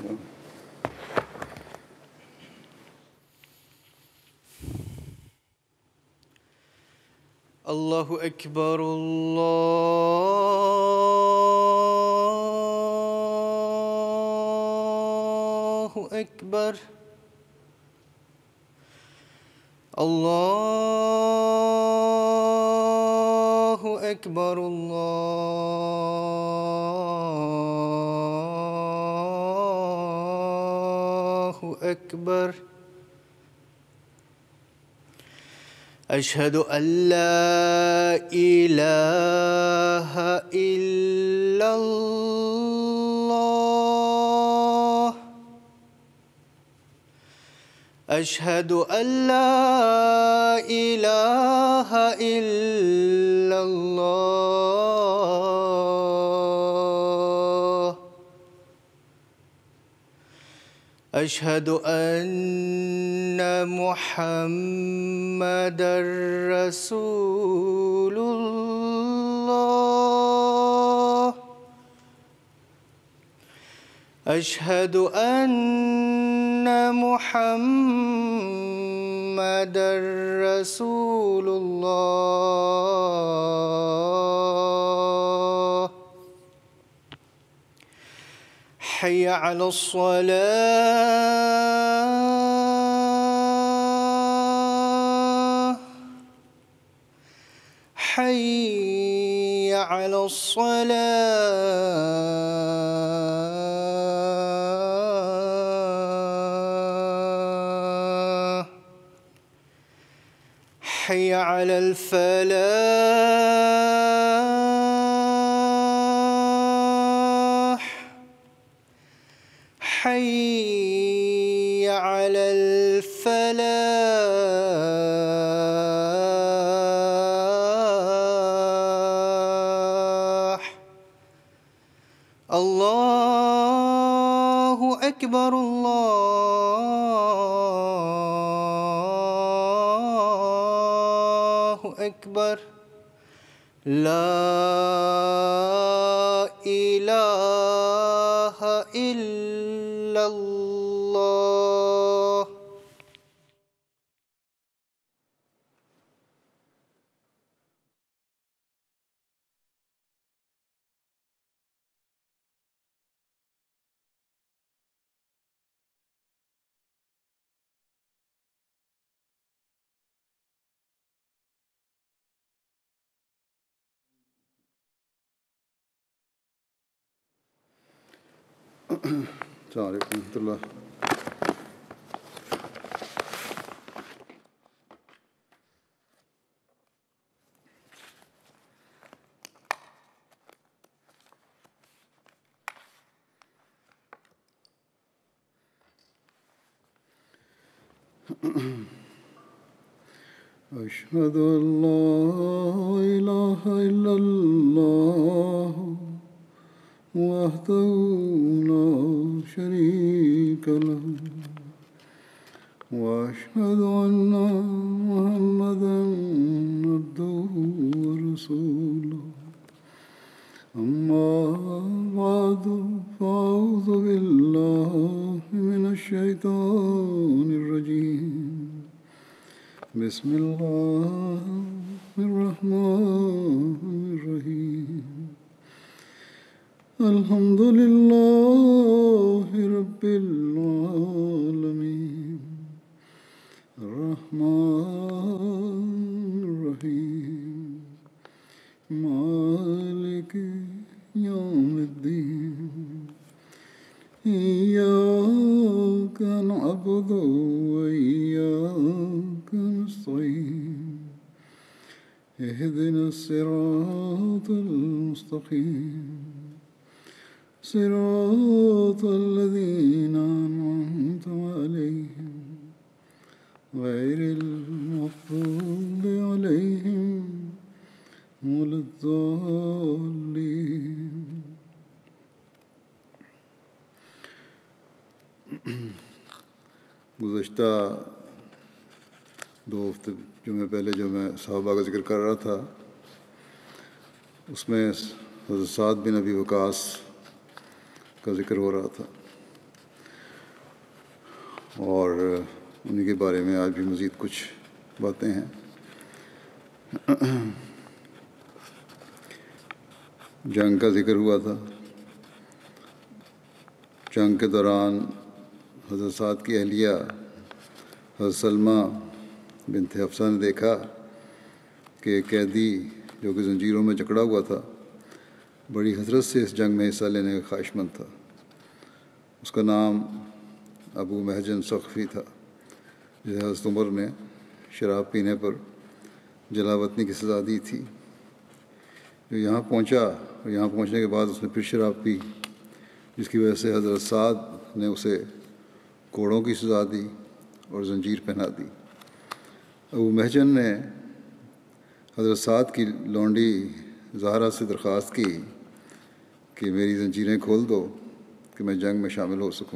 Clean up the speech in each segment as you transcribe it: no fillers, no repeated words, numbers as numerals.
الله أكبر الله أكبر الله أكبر الله أكبر أشهد أن لا إله إلا الله أشهد أن لا إله إلا الله أشهد أن محمدًا رسول الله أشهد أن محمدًا رسول الله حي على الصلاة حي على الصلاة حي على الفلاح حي على الفلاح الله أكبر الله أكبر لا إله إلا الله السلام عليكم ورحمة الله. أشهد أن لا إله إلا الله وحده لا شريك له وأشهد أن محمدًا عبده ورسوله أما بعد فأعوذ بالله من الشيطان الرجيم بسم الله الرحمن الرحيم الحمد لله رب العالمين الرحمن الرحيم مالك يوم الدين إياك نعبد وإياك نستعين اهدنا الصراط المستقيم صراط الذين أنعمت عليهم غير المغضوب عليهم ولا الضالين. गुज़श्ता 2 हफ्ते जुमे पहले जो मैं सहाबा का जिक्र कर रहा था उसमें हज़रत साद बिन अबी वक़ास का जिक्र हो रहा था। اور انہیں کے بارے میں آج بھی مزید کچھ باتیں ہیں۔ جنگ کا ذکر ہوا تھا۔ جنگ کے دوران حضرت سعد کی اہلیہ حضرت سلمہ بنت حفصہ نے دیکھا کہ ایک قیدی جو کہ زنجیروں میں جکڑا ہوا تھا بڑی حسرت سے اس جنگ میں حصہ لینے کا خواہش مند تھا۔ اس کا نام ابو محجن ثقفی تھا، جسے حضرت عمر نے شراب پینے پر جلا وطنی کی سزا دی تھی۔ جو یہاں پہنچا اور یہاں پہنچنے کے بعد اس نے پھر شراب پی، جس کی وجہ سے حضرت سعد نے اسے کوڑوں کی سزا دی اور زنجیر پہنا دی۔ ابو محجن نے حضرت سعد کی لونڈی زہرا سے درخواست کی کہ میری زنجیریں کھول دو کہ میں جنگ میں شامل ہو سکوں،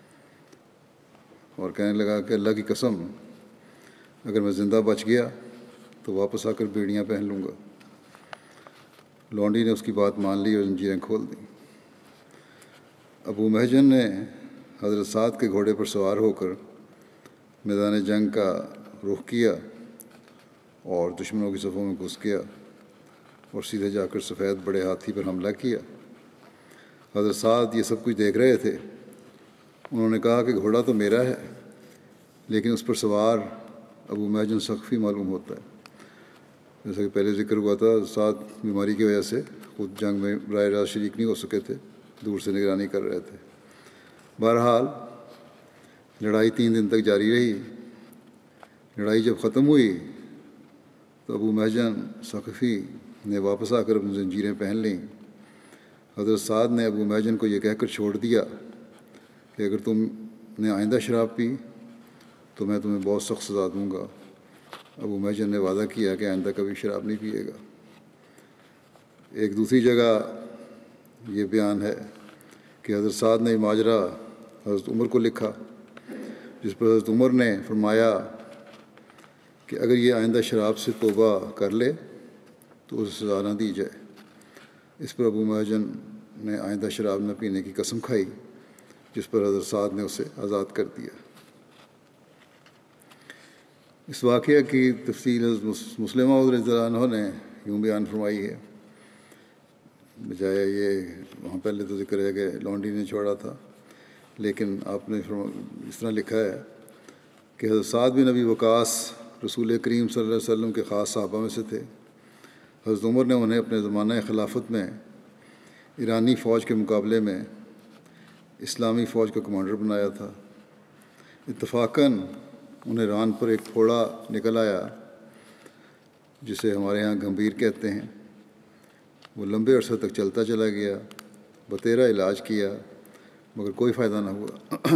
اور کہنے لگا کہ اللہ کی قسم اگر میں زندہ بچ گیا تو واپس آ کر بیڑیاں پہن لوں گا۔ لونڈی نے اس کی بات مان لی اور زنجیریں کھول دیں۔ ابو محجن نے حضرت سعد کے گھوڑے پر سوار ہو کر میدان جنگ کا رخ کیا اور دشمنوں کی صفوں میں گھس گیا اور سیدھے جا کر سفید بڑے ہاتھی پر حملہ کیا۔ حضرت سعد یہ سب کچھ دیکھ رہے تھے۔ انہوں نے کہا کہ گھوڑا تو میرا ہے، لیکن اس پر سوار ابو محجن ثقفی معلوم ہوتا ہے۔ جیسا کہ پہلے ذکر ہوا تھا، سعد بیماری کی وجہ سے خود جنگ میں براہ راست شریک نہیں ہو سکے تھے، دور سے نگرانی کر رہے تھے۔ بہرحال لڑائی 3 دن تک جاری رہی۔ لڑائی جب ختم ہوئی تو ابو محجن ثقفی نے واپس آ کر اپنی زنجیریں پہن لیں۔ حضرت سعد نے ابو محجن کو یہ کہہ کر چھوڑ دیا کہ اگر تم نے آئندہ شراب پی تو میں تمہیں بہت سخت سزا دوں گا۔ ابو محجن نے وعدہ کیا کہ آئندہ کبھی شراب نہیں پیے گا۔ ایک دوسری جگہ یہ بیان ہے کہ حضرت سعد نے ماجرا حضرت عمر کو لکھا، جس پر حضرت عمر نے فرمایا کہ اگر یہ آئندہ شراب سے توبہ کر لے تو اسے سزا نہ دی جائے۔ اس پر ابو محجن نے آئندہ شراب نہ پینے کی قسم کھائی، جس پر حضرت سعد نے اسے آزاد کر دیا۔ اس واقعہ کی تفصیل حضرت مسلمہ رضی اللہ عنہ نے یوں بیان فرمائی ہے، بجائے یہ وہاں پہلے تو ذکر ہے کہ لونڈی نے چھوڑا تھا، لیکن آپ نے اس طرح لکھا ہے کہ حضرت سعد بن ابی وقاص رسول کریم صلی اللہ علیہ وسلم کے خاص صحابہ میں سے تھے۔ حضرت عمر نے انہیں اپنے زمانہ خلافت میں ایرانی فوج کے مقابلے میں اسلامی فوج کا کمانڈر بنایا تھا۔ اتفاقاً انہیں ران پر ایک پھوڑا نکل آیا، جسے ہمارے ہاں گھمبیر کہتے ہیں۔ وہ لمبے عرصے تک چلتا چلا گیا، بتیرا علاج کیا، مگر کوئی فائدہ نہ ہوا۔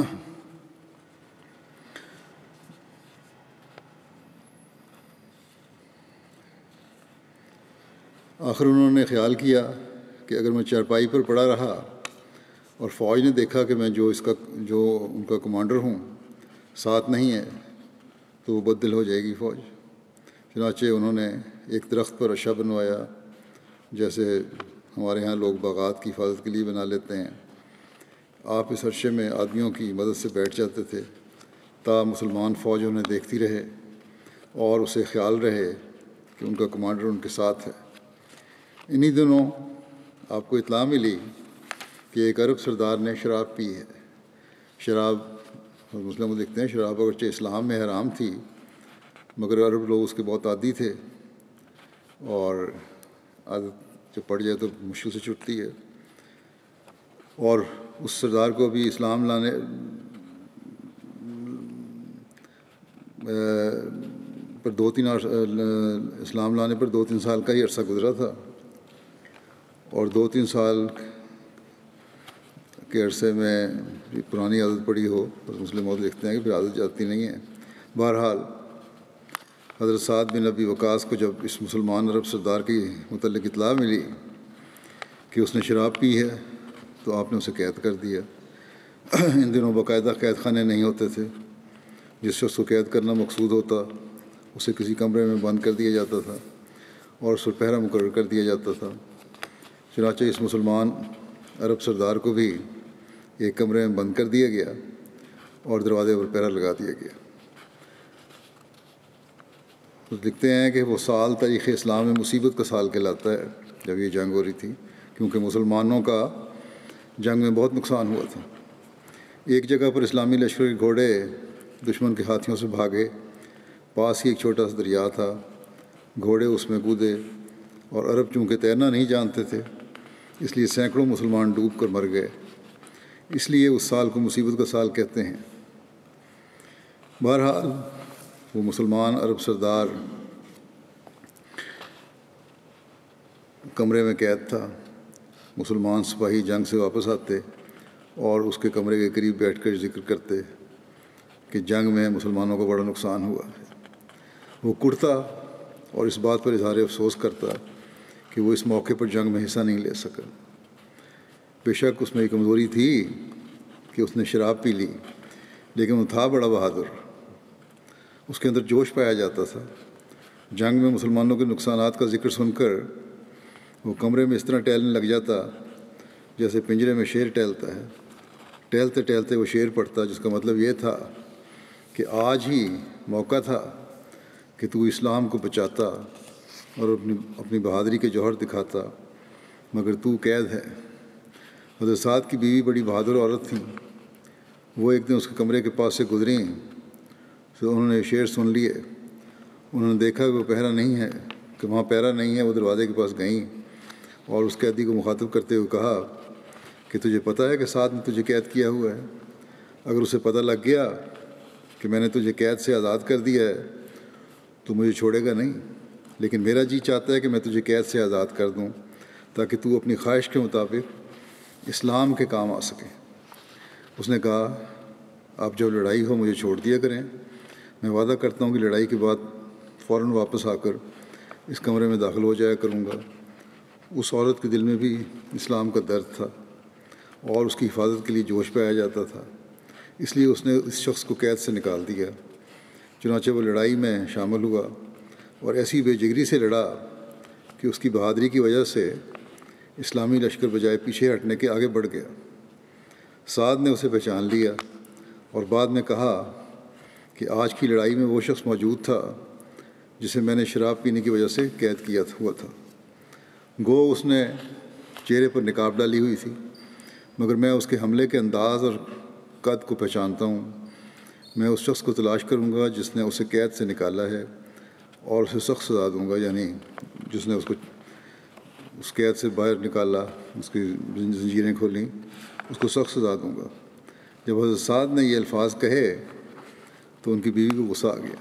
آخر انہوں نے خیال کیا کہ اگر میں چارپائی پر پڑا رہا اور فوج نے دیکھا کہ میں جو ان کا کمانڈر ہوں ساتھ نہیں ہے تو وہ بدل ہو جائے گی فوج۔ چنانچہ انہوں نے ایک درخت پر رشا بنوایا، جیسے ہمارے ہاں لوگ باغات کی حفاظت کے لیے بنا لیتے ہیں۔ آپ اس عرشے میں آدمیوں کی مدد سے بیٹھ جاتے تھے تا مسلمان فوج انہیں دیکھتی رہے اور اسے خیال رہے کہ ان کا کمانڈر ان کے ساتھ ہے۔ انہی دنوں آپ کو اطلاع ملی کہ ایک عرب سردار نے شراب پی ہے۔ شراب مسلم لکھتے ہیں شراب اگرچہ اسلام میں حرام تھی، مگر عرب لوگ اس کے بہت عادی تھے، اور عادت جب پڑ جائے تو مشکل سے چھٹتی ہے۔ اور اس سردار کو بھی اسلام لانے پر اسلام لانے پر 2-3 سال کا ہی عرصہ گزرا تھا، اور 2-3 سال کے عرصے میں پرانی عادت پڑی ہو تو مسلم موت لکھتے ہیں کہ پھر عادت جاتی نہیں ہے۔ بہرحال حضرت سعد بن ابی وقاص کو جب اس مسلمان عرب سردار کی متعلق اطلاع ملی کہ اس نے شراب پی ہے تو آپ نے اسے قید کر دیا۔ ان دنوں باقاعدہ قید خانے نہیں ہوتے تھے۔ جس شخص کو قید کرنا مقصود ہوتا اسے کسی کمرے میں بند کر دیا جاتا تھا اور اس پر پہرہ مقرر کر دیا جاتا تھا۔ چنانچہ اس مسلمان عرب سردار کو بھی ایک کمرے میں بند کر دیا گیا اور دروازے پر پہرا لگا دیا گیا۔ لکھتے ہیں کہ وہ سال تاریخ اسلام میں مصیبت کا سال کہلاتا ہے جب یہ جنگ ہو رہی تھی، کیونکہ مسلمانوں کا جنگ میں بہت نقصان ہوا تھا۔ ایک جگہ پر اسلامی لشکر کے گھوڑے دشمن کے ہاتھیوں سے بھاگے، پاس ہی ایک چھوٹا سا دریا تھا، گھوڑے اس میں کودے، اور عرب چونکہ تیرنا نہیں جانتے تھے اس لیے سینکڑوں مسلمان ڈوب کر مر گئے، اس لیے اس سال کو مصیبت کا سال کہتے ہیں۔ بہرحال وہ مسلمان عرب سردار کمرے میں قید تھا۔ مسلمان سپاہی جنگ سے واپس آتے اور اس کے کمرے کے قریب بیٹھ کر ذکر کرتے کہ جنگ میں مسلمانوں کو بڑا نقصان ہوا ہے۔ وہ کڑتا اور اس بات پر اظہار افسوس کرتا کہ وہ اس موقع پر جنگ میں حصہ نہیں لے سکا۔ بے شک اس میں یہ کمزوری تھی کہ اس نے شراب پی لی، لیکن وہ تھا بڑا بہادر، اس کے اندر جوش پایا جاتا تھا۔ جنگ میں مسلمانوں کے نقصانات کا ذکر سن کر وہ کمرے میں اس طرح ٹہلنے لگ جاتا جیسے پنجرے میں شیر ٹہلتا ہے۔ ٹہلتے ٹہلتے وہ شعر پڑھتا، جس کا مطلب یہ تھا کہ آج ہی موقع تھا کہ تو اسلام کو بچاتا اور اپنی بہادری کے جوہر دکھاتا، مگر تو قید ہے۔ حضرت سعد کی بیوی بڑی بہادر عورت تھیں۔ وہ ایک دن اس کے کمرے کے پاس سے گزریں تو انہوں نے شعر سن لیے۔ انہوں نے دیکھا کہ وہ پہرا نہیں ہے، کہ وہاں پہرا نہیں ہے۔ وہ دروازے کے پاس گئیں اور اس قیدی کو مخاطب کرتے ہوئے کہا کہ تجھے پتہ ہے کہ سعد نے تجھے قید کیا ہوا ہے؟ اگر اسے پتہ لگ گیا کہ میں نے تجھے قید سے آزاد کر دیا ہے تو مجھے چھوڑے گا نہیں، لیکن میرا جی چاہتا ہے کہ میں تجھے قید سے آزاد کر دوں تاکہ تو اپنی خواہش کے مطابق اسلام کے کام آ سکے۔ اس نے کہا اب جب لڑائی ہو مجھے چھوڑ دیا کریں، میں وعدہ کرتا ہوں کہ لڑائی کے بعد فوراً واپس آ کر اس کمرے میں داخل ہو جایا کروں گا۔ اس عورت کے دل میں بھی اسلام کا درد تھا اور اس کی حفاظت کے لیے جوش پایا جاتا تھا، اس لیے اس نے اس شخص کو قید سے نکال دیا۔ چنانچہ وہ لڑائی میں شامل ہوا اور ایسی بے جگری سے لڑا کہ اس کی بہادری کی وجہ سے اسلامی لشکر بجائے پیچھے ہٹنے کے آگے بڑھ گیا۔ سعد نے اسے پہچان لیا اور بعد میں کہا کہ آج کی لڑائی میں وہ شخص موجود تھا جسے میں نے شراب پینے کی وجہ سے قید کیا ہوا تھا۔ گو اس نے چہرے پر نقاب ڈالی ہوئی تھی، مگر میں اس کے حملے کے انداز اور قد کو پہچانتا ہوں۔ میں اس شخص کو تلاش کروں گا جس نے اسے قید سے نکالا ہے اور اسے سخت سزا دوں گا، یعنی جس نے اس کو اس قید سے باہر نکالا، اس کی زنجیریں کھولیں، اس کو سخت سزا دوں گا۔ جب حضرت سعد نے یہ الفاظ کہے تو ان کی بیوی کو غصہ آ گیا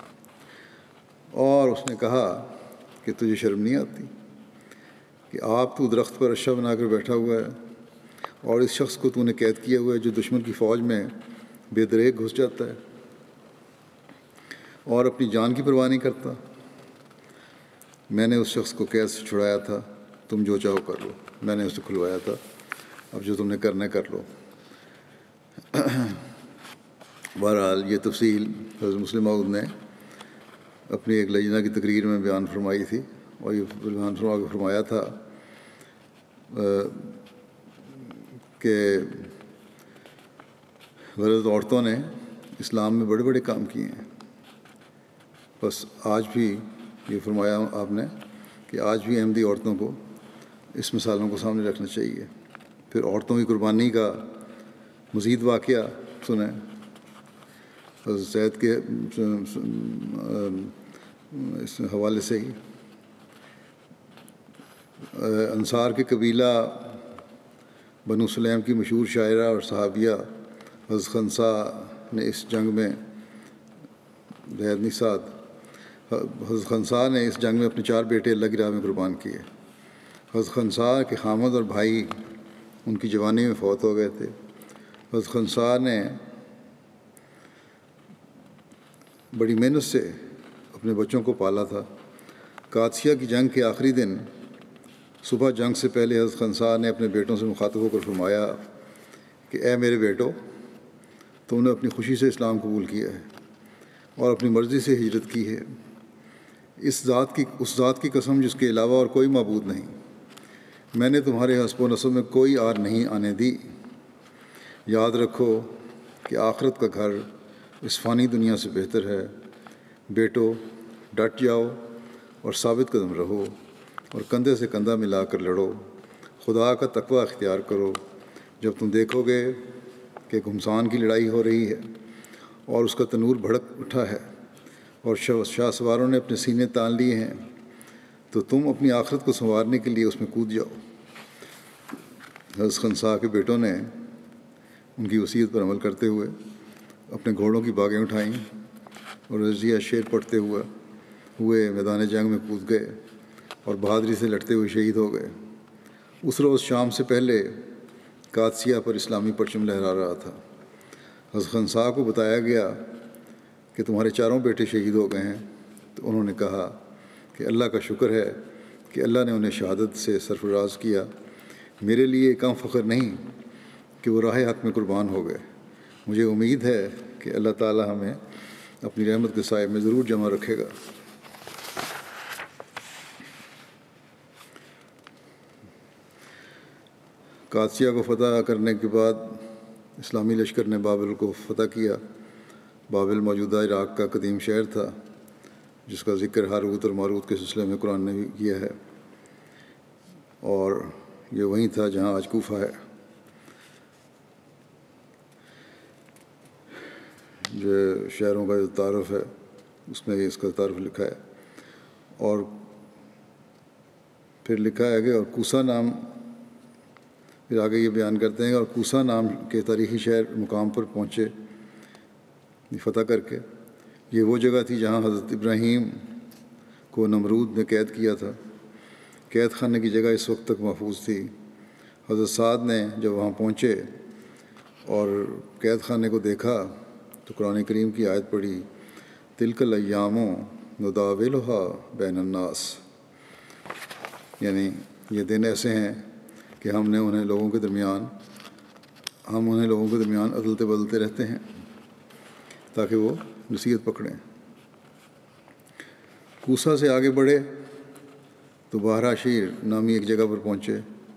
اور اس نے کہا کہ تجھے شرم نہیں آتی کہ آپ تو درخت پر رشا بنا کر بیٹھا ہوا ہے اور اس شخص کو تو نے قید کیا ہوا ہے جو دشمن کی فوج میں بے دریغ گھس جاتا ہے اور اپنی جان کی پرواہ نہیں کرتا۔ میں نے اس شخص کو قید سے چھڑایا تھا، تم جو چاہو کر لو۔ میں نے اسے کھلوایا تھا، اب جو تم نے کرنا ہے کر لو۔ بہرحال یہ تفصیل حضرت مسلم موعود نے اپنی ایک لجنہ کی تقریر میں بیان فرمائی تھی، اور یہ بیان فرمایا تھا کہ غلط عورتوں نے اسلام میں بڑے بڑے کام کیے ہیں۔ بس آج بھی یہ فرمایا آپ نے کہ آج بھی احمدی عورتوں کو اس مثالوں کو سامنے رکھنا چاہیے۔ پھر عورتوں کی قربانی کا مزید واقعہ سنیں۔ حضرت زید کے اس حوالے سے ہی انصار کے قبیلہ بنو سلیم کی مشہور شاعرہ اور صحابیہ حضرت خنسا نے اس جنگ میں حضرت خنسا نے اس جنگ میں اپنے 4 بیٹے اللہ کی راہ میں قربان کیے۔ حضرت خنسا کے خامد اور بھائی ان کی جوانی میں فوت ہو گئے تھے۔ حضرت خنسا نے بڑی محنت سے اپنے بچوں کو پالا تھا۔ قادسیہ کی جنگ کے آخری دن صبح جنگ سے پہلے حضرت خنسا نے اپنے بیٹوں سے مخاطب ہو کر فرمایا کہ اے میرے بیٹو، تم نے اپنی خوشی سے اسلام قبول کیا ہے اور اپنی مرضی سے ہجرت کی ہے۔ اس ذات کی قسم جس کے علاوہ اور کوئی معبود نہیں، میں نے تمہارے حسب و نسب میں کوئی آر نہیں آنے دی۔ یاد رکھو کہ آخرت کا گھر اس فانی دنیا سے بہتر ہے۔ بیٹو، ڈٹ جاؤ اور ثابت قدم رہو اور کندھے سے کندھا ملا کر لڑو۔ خدا کا تقوی اختیار کرو جب تم دیکھو گے کہ گھمسان کی لڑائی ہو رہی ہے اور اس کا تنور بھڑک اٹھا ہے اور شاہ سواروں نے اپنے سینے تان لیے ہیں، تو تم اپنی آخرت کو سنوارنے کے لیے اس میں کود جاؤ۔ حضرت خنسا کے بیٹوں نے ان کی وصیت پر عمل کرتے ہوئے اپنے گھوڑوں کی باگیں اٹھائیں اور رضیہ شعر پڑھتے ہوئے میدان جنگ میں کود گئے اور بہادری سے لڑتے ہوئے شہید ہو گئے۔ اس روز شام سے پہلے قادسیہ پر اسلامی پرچم لہرا رہا تھا۔ حضرت خنسا کو بتایا گیا کہ تمہارے چاروں بیٹے شہید ہو گئے ہیں، تو انہوں نے کہا کہ اللہ کا شکر ہے کہ اللہ نے انہیں شہادت سے سرفراز کیا۔ میرے لیے کم فخر نہیں کہ وہ راہ حق میں قربان ہو گئے۔ مجھے امید ہے کہ اللہ تعالی ہمیں اپنی رحمت کے سائے میں ضرور جمع رکھے گا۔ قادسیہ کو فتح کرنے کے بعد اسلامی لشکر نے بابل کو فتح کیا۔ بابل موجودہ عراق کا قدیم شہر تھا جس کا ذکر ہاروت اور ماروت کے سلسلے میں قرآن نے بھی کیا ہے، اور یہ وہیں تھا جہاں آج کوفہ ہے۔ جو شہروں کا جو تعارف ہے اس میں اس کا تعارف لکھا ہے، اور پھر لکھا ہے کہ اور کوسا نام، پھر آگے یہ بیان کرتے ہیں، اور کوسا نام کے تاریخی شہر مقام پر پہنچے فتح کر کے۔ یہ وہ جگہ تھی جہاں حضرت ابراہیم کو نمرود نے قید کیا تھا۔ قید خانے کی جگہ اس وقت تک محفوظ تھی۔ حضرت سعد نے جب وہاں پہنچے اور قید خانے کو دیکھا تو قرآن کریم کی آیت پڑھی، تلک الایام نداولھا بین الناس، یعنی یہ دن ایسے ہیں کہ ہم انہیں لوگوں کے درمیان عدلتے بدلتے رہتے ہیں تاکہ وہ نصیحت پکڑیں۔ کوسا سے آگے بڑھے تو بحرہ شیر نامی ایک جگہ پر پہنچے۔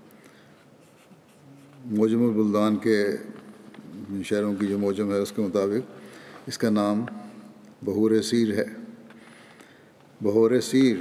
موجم البلدان کے شہروں کی جو موجم ہے اس کے مطابق اس کا نام بحور سیر ہے۔ بحور سیر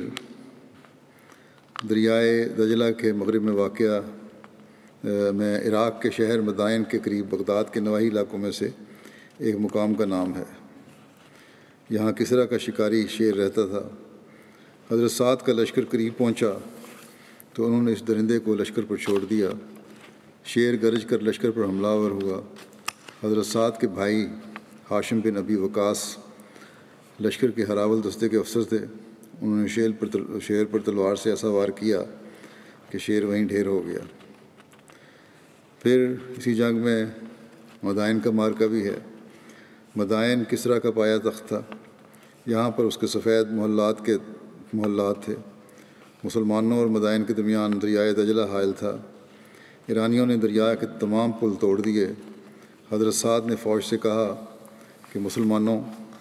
دریائے دجلہ کے مغرب میں واقع میں عراق کے شہر مدائن کے قریب بغداد کے نواحی علاقوں میں سے ایک مقام کا نام ہے۔ یہاں کسریٰ کا شکاری شیر رہتا تھا۔ حضرت سعد کا لشکر قریب پہنچا تو انہوں نے اس درندے کو لشکر پر چھوڑ دیا۔ شیر گرج کر لشکر پر حملہ آور ہوا۔ حضرت سعد کے بھائی ہاشم بن ابی وقاص لشکر کے ہراول دستے کے افسر تھے۔ انہوں نے شیر پر تلوار سے ایسا وار کیا کہ شیر وہیں ڈھیر ہو گیا۔ پھر اسی جنگ میں مدائن کا مارکہ بھی ہے۔ مدائن کسریٰ کا پایا تخت تھا۔ یہاں پر اس کے سفید محلات تھے۔ مسلمانوں اور مدائن کے درمیان دریائے دجلہ حائل تھا۔ ایرانیوں نے دریا کے تمام پل توڑ دیے۔ حضرت سعد نے فوج سے کہا کہ مسلمانوں،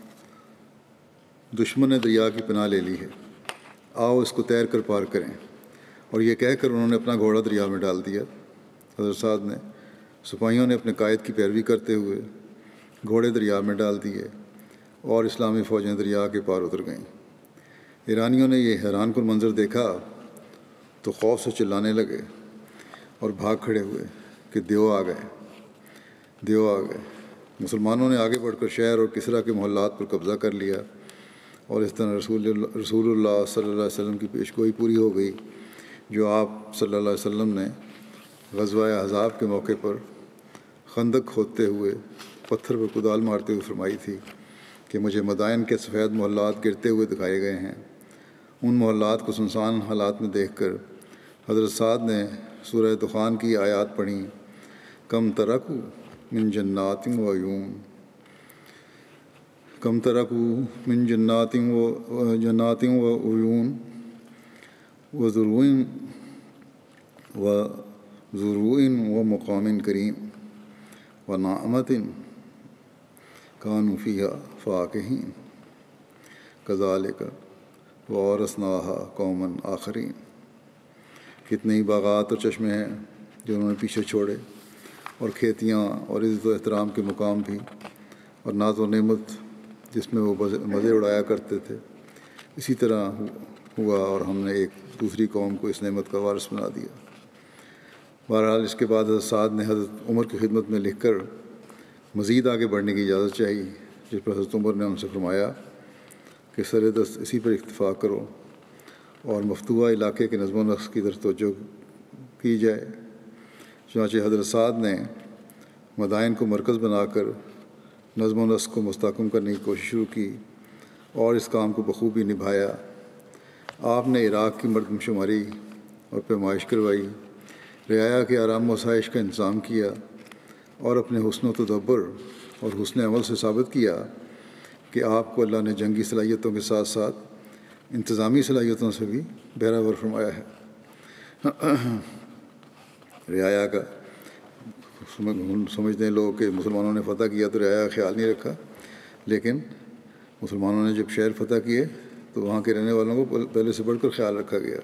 دشمن نے دریا کی پناہ لے لی ہے، آؤ اس کو تیر کر پار کریں، اور یہ کہہ کر انہوں نے اپنا گھوڑا دریا میں ڈال دیا۔ حضرت سعد نے سپاہیوں نے اپنے قائد کی پیروی کرتے ہوئے گھوڑے دریا میں ڈال دیے اور اسلامی فوجیں دریا کے پار اتر گئیں۔ ایرانیوں نے یہ حیران کن منظر دیکھا تو خوف سے چلانے لگے اور بھاگ کھڑے ہوئے کہ دیو آ گئے۔ مسلمانوں نے آگے بڑھ کر شہر اور کسریٰ کے محلات پر قبضہ کر لیا، اور اس طرح رسول اللہ صلی اللہ علیہ وسلم کی پیشگوئی پوری ہو گئی جو آپ صلی اللہ علیہ وسلم نے غزوہ احزاب کے موقع پر خندق کھودتے ہوئے پتھر پر کدال مارتے ہوئے فرمائی تھی کہ مجھے مدائن کے سفید محلات گرتے ہوئے دکھائے گئے ہیں۔ ان محلات کو سنسان حالات میں دیکھ کر حضرت سعد نے سورہ دخان کی آیات پڑھیں، کم ترکوا من جنات و عیون، کم ترکوا من جنات و عیون وزروع و مقام کریم و نعمت کانوا فیہا فاکہین کذالک وورثناہا قوما آخرین۔ کتنے ہی باغات اور چشمے ہیں جو انہوں نے پیچھے چھوڑے، اور کھیتیاں اور عزت و احترام کے مقام بھی اور ناز و نعمت جس میں وہ مزے اڑایا کرتے تھے، اسی طرح ہوا اور ہم نے ایک دوسری قوم کو اس نعمت کا وارث بنا دیا۔ بہرحال اس کے بعد حضرت سعد نے حضرت عمر کی خدمت میں لکھ کر مزید آگے بڑھنے کی اجازت چاہی، جس پر حضرت عمر نے ان سے فرمایا کہ سر دست اسی پر اکتفا کرو اور مفتوحہ علاقے کے نظم و نسق کی طرف توجہ کی جائے۔ چنانچہ حضرت سعد نے مدائن کو مرکز بنا کر نظم و نسق کو مستحکم کرنے کی کوشش شروع کی اور اس کام کو بخوبی نبھایا۔ آپ نے عراق کی مردم شماری اور پیمائش کروائی، رعایا کے آرام و آسائش کا انتظام کیا اور اپنے حسن و تدبر اور حسن عمل سے ثابت کیا کہ آپ کو اللہ نے جنگی صلاحیتوں کے ساتھ ساتھ انتظامی صلاحیتوں سے بھی بہرہ فرمایا ہے۔ رعایا کا سمجھتے ہیں لوگ کہ مسلمانوں نے فتح کیا تو رعایا کا خیال نہیں رکھا، لیکن مسلمانوں نے جب شہر فتح کیے تو وہاں کے رہنے والوں کو پہلے سے بڑھ کر خیال رکھا گیا۔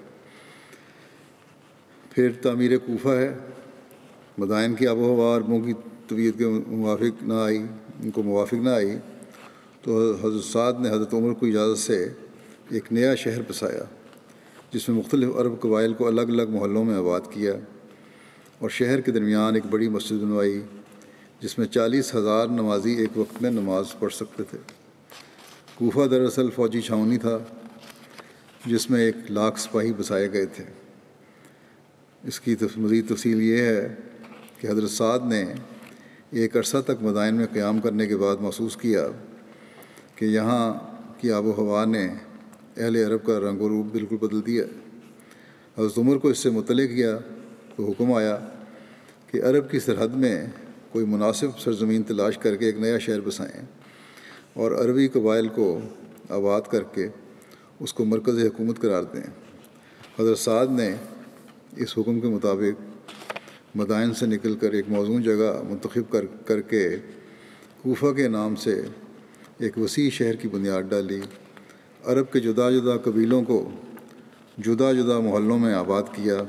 پھر تعمیر کوفہ ہے۔ مدائن کی آب و ہوا عربوں کی طبیعت کے موافق نہ آئی، ان کو موافق نہ آئی، تو حضرت سعد نے حضرت عمر کو اجازت سے ایک نیا شہر بسایا، جس میں مختلف عرب قبائل کو الگ الگ محلوں میں آباد کیا اور شہر کے درمیان ایک بڑی مسجد بنوائی جس میں 40,000 نمازی ایک وقت میں نماز پڑھ سکتے تھے۔ کوفہ دراصل فوجی چھاؤنی تھا جس میں 1,00,000 سپاہی بسائے گئے تھے۔ اس کی مزید تفصیل یہ ہے کہ حضرت سعد نے ایک عرصہ تک مدائن میں قیام کرنے کے بعد محسوس کیا کہ یہاں کی آب و ہوا نے اہل عرب کا رنگ و روپ بالکل بدل دیا۔ حضرت عمر کو اس سے مطلع کیا تو حکم آیا کہ عرب کی سرحد میں کوئی مناسب سرزمین تلاش کر کے ایک نیا شہر بسائیں اور عربی قبائل کو آباد کر کے اس کو مرکز حکومت قرار دیں۔ حضرت سعد نے اس حکم کے مطابق مدائن سے نکل کر ایک موزوں جگہ منتخب کر کے کوفہ کے نام سے ایک وسیع شہر کی بنیاد ڈالی۔ عرب کے جدا جدا قبیلوں کو جدا جدا محلوں میں آباد کیا۔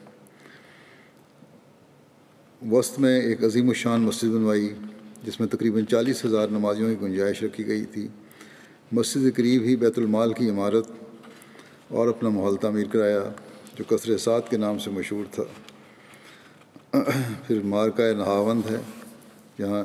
وسط میں ایک عظیم الشان مسجد بنوائی جس میں تقریباً 40,000 نمازیوں کی گنجائش رکھی گئی تھی۔ مسجد کے قریب ہی بیت المال کی عمارت اور اپنا محل تعمیر کرایا جو قصر سعد کے نام سے مشہور تھا۔ پھر مارکہ نہاوند ہے، جہاں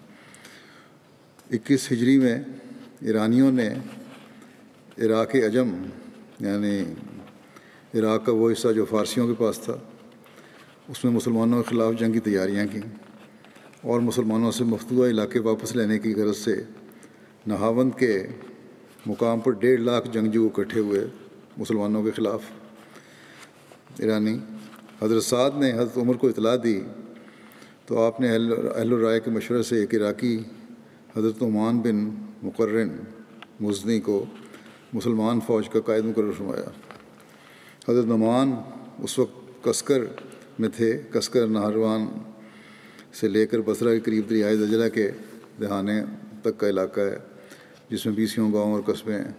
21 ہجری میں ایرانیوں نے عراق عجم یعنی عراق کا وہ حصہ جو فارسیوں کے پاس تھا اس میں مسلمانوں کے خلاف جنگی تیاریاں کیں اور مسلمانوں سے مفتوحہ علاقے واپس لینے کی غرض سے نہاوند کے مقام پر 1,50,000 جنگجو اکٹھے ہوئے مسلمانوں کے خلاف۔ ایرانی حضرت سعد نے حضرت عمر کو اطلاع دی تو آپ نے اہل الرائے کے مشورے سے ایک عراقی حضرت نعمان بن مقرن مزنی کو مسلمان فوج کا قائد مقرر فرمایا۔ حضرت نعمان اس وقت کسکر میں تھے۔ کسکر نہروان سے لے کر بصرہ کے قریب دریائے دجلہ کے دہانے تک کا علاقہ ہے جس میں 20 گاؤں اور قصبے ہیں۔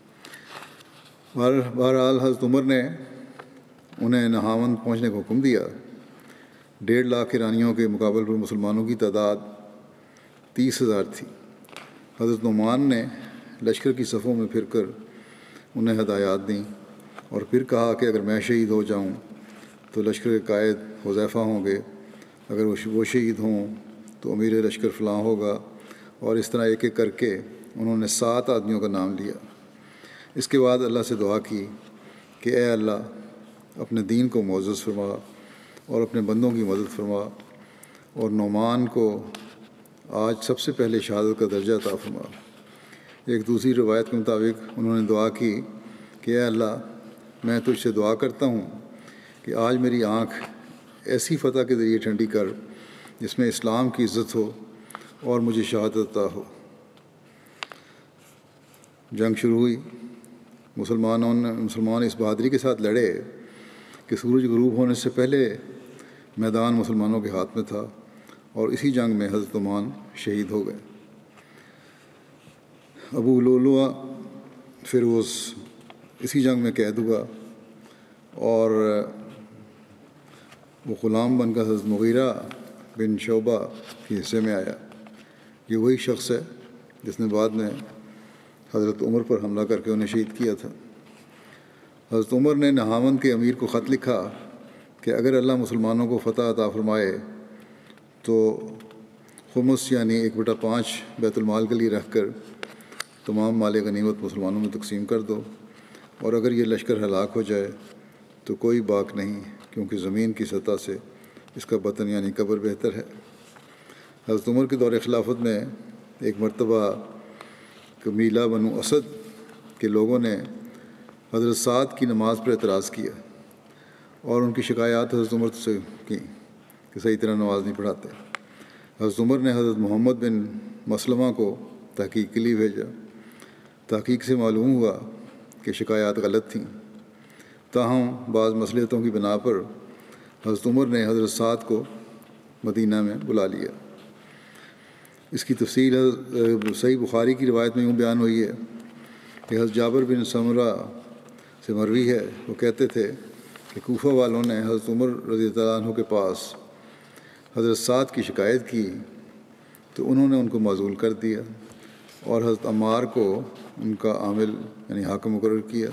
بہرحال حضرت عمر نے انہیں نہاوند پہنچنے کا حکم دیا۔ 1,50,000 ایرانیوں کے مقابل پر مسلمانوں کی تعداد 30,000 تھی۔ حضرت نعمان نے لشکر کی صفوں میں پھر کر انہیں ہدایات دیں اور پھر کہا کہ اگر میں شہید ہو جاؤں تو لشکر کے قائد حذیفہ ہوں گے، اگر وہ شہید ہوں تو امیر لشکر فلاں ہوگا، اور اس طرح ایک ایک کر کے انہوں نے 7 آدمیوں کا نام لیا۔ اس کے بعد اللہ سے دعا کی کہ اے اللہ اپنے دین کو معزز فرما اور اپنے بندوں کی مدد فرما، اور نعمان کو آج سب سے پہلے شہادت کا درجہ عطا فرما۔ ایک دوسری روایت کے مطابق انہوں نے دعا کی کہ اے اللہ میں تجھ سے دعا کرتا ہوں کہ آج میری آنکھ ایسی فتح کے ذریعے ٹھنڈی کر جس میں اسلام کی عزت ہو اور مجھے شہادت عطا ہو۔ جنگ شروع ہوئی۔ مسلمان اس بہادری کے ساتھ لڑے کہ سورج غروب ہونے سے پہلے میدان مسلمانوں کے ہاتھ میں تھا، اور اسی جنگ میں حضرت نعمان شہید ہو گئے۔ ابو لؤلؤہ پھر اسی جنگ میں قید ہوا اور وہ غلام بن کر حضرت مغیرہ بن شعبہ کے حصے میں آیا۔ یہ وہی شخص ہے جس نے بعد میں حضرت عمر پر حملہ کر کے انہیں شہید کیا تھا۔ حضرت عمر نے نہاوند کے امیر کو خط لکھا کہ اگر اللہ مسلمانوں کو فتح عطا فرمائے تو خمس یعنی 1/5 بیت المال کے لیے رکھ کر تمام مال غنیمت مسلمانوں میں تقسیم کر دو، اور اگر یہ لشکر ہلاک ہو جائے تو کوئی باک نہیں، کیونکہ زمین کی سطح سے اس کا بطن یعنی قبر بہتر ہے۔ حضرت عمر کے دور خلافت میں ایک مرتبہ قبیلہ بنو اسد کے لوگوں نے حضرت سعد کی نماز پر اعتراض کیا اور ان کی شکایات حضرت عمر سے کی کہ صحیح طرح نماز نہیں پڑھاتے۔ حضرت عمر نے حضرت محمد بن مسلمہ کو تحقیق کے لیے بھیجا۔ تحقیق سے معلوم ہوا کہ شکایات غلط تھیں، تاہم بعض مصلحتوں کی بنا پر حضرت عمر نے حضرت سعد کو مدینہ میں بلا لیا۔ اس کی تفصیل صحیح بخاری کی روایت میں یوں بیان ہوئی ہے کہ حضرت جابر بن سمرہ سے مروی ہے، وہ کہتے تھے کہ کوفہ والوں نے حضرت عمر رضی اللہ عنہ کے پاس حضرت سعد کی شکایت کی تو انہوں نے ان کو معزول کر دیا اور حضرت عمار کو ان کا عامل یعنی حاکم مقرر کیا۔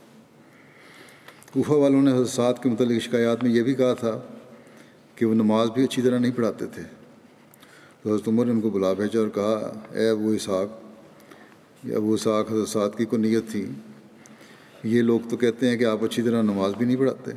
کوفہ والوں نے حضرت سعد کے متعلق شکایات میں یہ بھی کہا تھا کہ وہ نماز بھی اچھی طرح نہیں پڑھاتے تھے، تو حضرت عمر نے ان کو بلا بھیجا اور کہا، اے ابو اسحاق حضرت سعد کی کو نیت تھی، یہ لوگ تو کہتے ہیں کہ آپ اچھی طرح نماز بھی نہیں پڑھاتے۔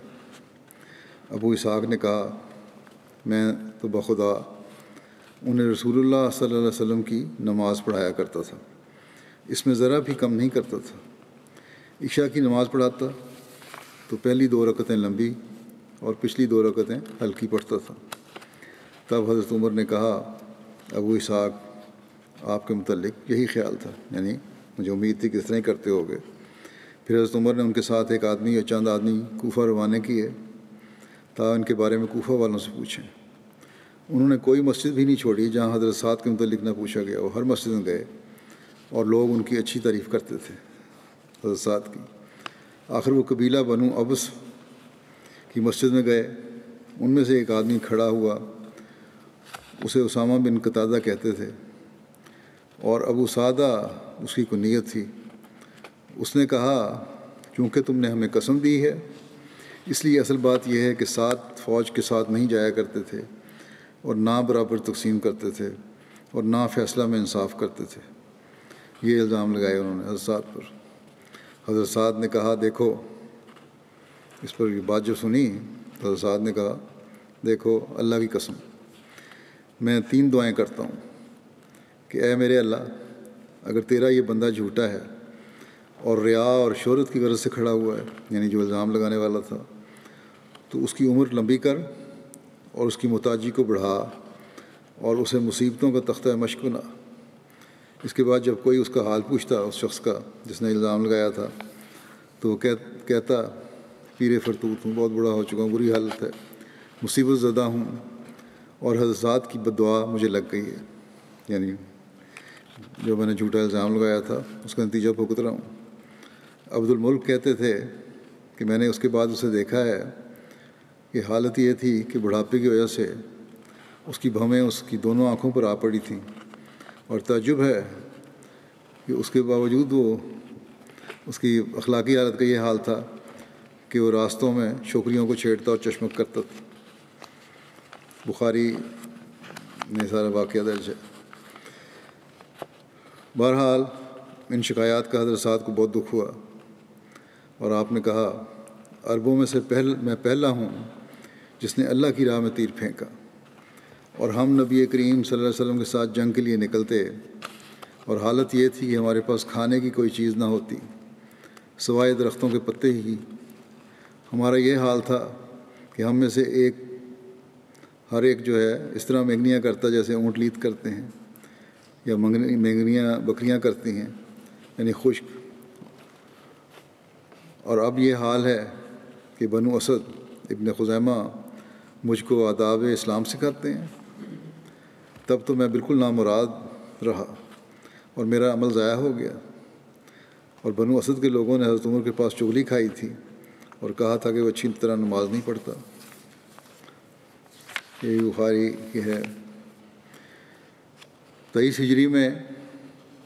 ابو اسحاق نے کہا، میں تو بخدا انہیں رسول اللہ صلی اللہ علیہ وسلم کی نماز پڑھایا کرتا تھا، اس میں ذرا بھی کم نہیں کرتا تھا۔ عشاء کی نماز پڑھاتا تو پہلی 2 رکعتیں لمبی اور پچھلی 2 رکعتیں ہلکی پڑھتا تھا۔ تب حضرت عمر نے کہا، ابو اسحاق آپ کے متعلق یہی خیال تھا، یعنی مجھے امید تھی کہ اس طرح ہی کرتے ہوگے۔ پھر حضرت عمر نے ان کے ساتھ ایک آدمی یا چند آدمی کوفہ روانے کیے تا ان کے بارے میں کوفہ والوں سے پوچھیں۔ انہوں نے کوئی مسجد بھی نہیں چھوڑی جہاں حضرت سعد کے متعلق نہ پوچھا گیا، وہ ہر مسجد میں گئے اور لوگ ان کی اچھی تعریف کرتے تھے حضرت سعد کی۔ آخر وہ قبیلہ بنو ابس کی مسجد میں گئے، ان میں سے ایک آدمی کھڑا ہوا، اسے اسامہ بن قتادہ کہتے تھے اور ابو سعدہ اس کی کنیت تھی۔ اس نے کہا، چونکہ تم نے ہمیں قسم دی ہے اس لیے اصل بات یہ ہے کہ سعد فوج کے ساتھ نہیں جایا کرتے تھے اور نہ برابر تقسیم کرتے تھے اور نہ فیصلہ میں انصاف کرتے تھے۔ یہ الزام لگائے انہوں نے حضرت سعد پر۔ حضرت سعد نے کہا، دیکھو، اس پر یہ بات جو سنی تو حضرت سعد نے کہا، دیکھو اللہ کی قسم، میں 3 دعائیں کرتا ہوں کہ اے میرے اللہ، اگر تیرا یہ بندہ جھوٹا ہے اور ریا اور شہرت کی غرض سے کھڑا ہوا ہے، یعنی جو الزام لگانے والا تھا، تو اس کی عمر لمبی کر اور اس کی محتاجی کو بڑھا اور اسے مصیبتوں کا تختہ مشق بنا۔ اس کے بعد جب کوئی اس کا حال پوچھتا اس شخص کا جس نے الزام لگایا تھا تو وہ کہتا، پیر فرتوت ہوں، بہت بڑا ہو چکا ہوں، بری حالت ہے، مصیبت زدہ ہوں اور حضرت سعد کی بد دعا مجھے لگ گئی ہے، یعنی جو میں نے جھوٹا الزام لگایا تھا اس کا نتیجہ بھگت رہا ہوں۔ عبد الملک کہتے تھے کہ میں نے اس کے بعد اسے دیکھا ہے کہ حالت یہ تھی کہ بڑھاپے کی وجہ سے اس کی بھویں اس کی دونوں آنکھوں پر آ پڑی تھیں، اور تعجب ہے کہ اس کے باوجود وہ اس کی اخلاقی حالت کا یہ حال تھا کہ وہ راستوں میں چھوکریوں کو چھیڑتا اور چشمک کرتا تھا۔ بخاری میں سارا واقعہ درج ہے۔ بہرحال ان شکایات کا حضرت سعد کو بہت دکھ ہوا اور آپ نے کہا، عربوں میں سے میں پہلا ہوں جس نے اللہ کی راہ میں تیر پھینکا، اور ہم نبی کریم صلی اللہ علیہ وسلم کے ساتھ جنگ کے لیے نکلتے اور حالت یہ تھی کہ ہمارے پاس کھانے کی کوئی چیز نہ ہوتی سوائے درختوں کے پتے ہی۔ ہمارا یہ حال تھا کہ ہم میں سے ہر ایک جو ہے اس طرح مینگنیاں کرتا جیسے اونٹ لیت کرتے ہیں یا مینگنیاں بکریاں کرتی ہیں، یعنی خشک۔ اور اب یہ حال ہے کہ بنو اسد ابن خزیمہ مجھ کو آداب اسلام سکھاتے ہیں، تب تو میں بالکل نامراد رہا اور میرا عمل ضائع ہو گیا۔ اور بنو اسد کے لوگوں نے حضرت عمر کے پاس چغلی کھائی تھی اور کہا تھا کہ وہ اچھی طرح نماز نہیں پڑھتا۔ یہ بخاری کی ہے۔ 23 ہجری میں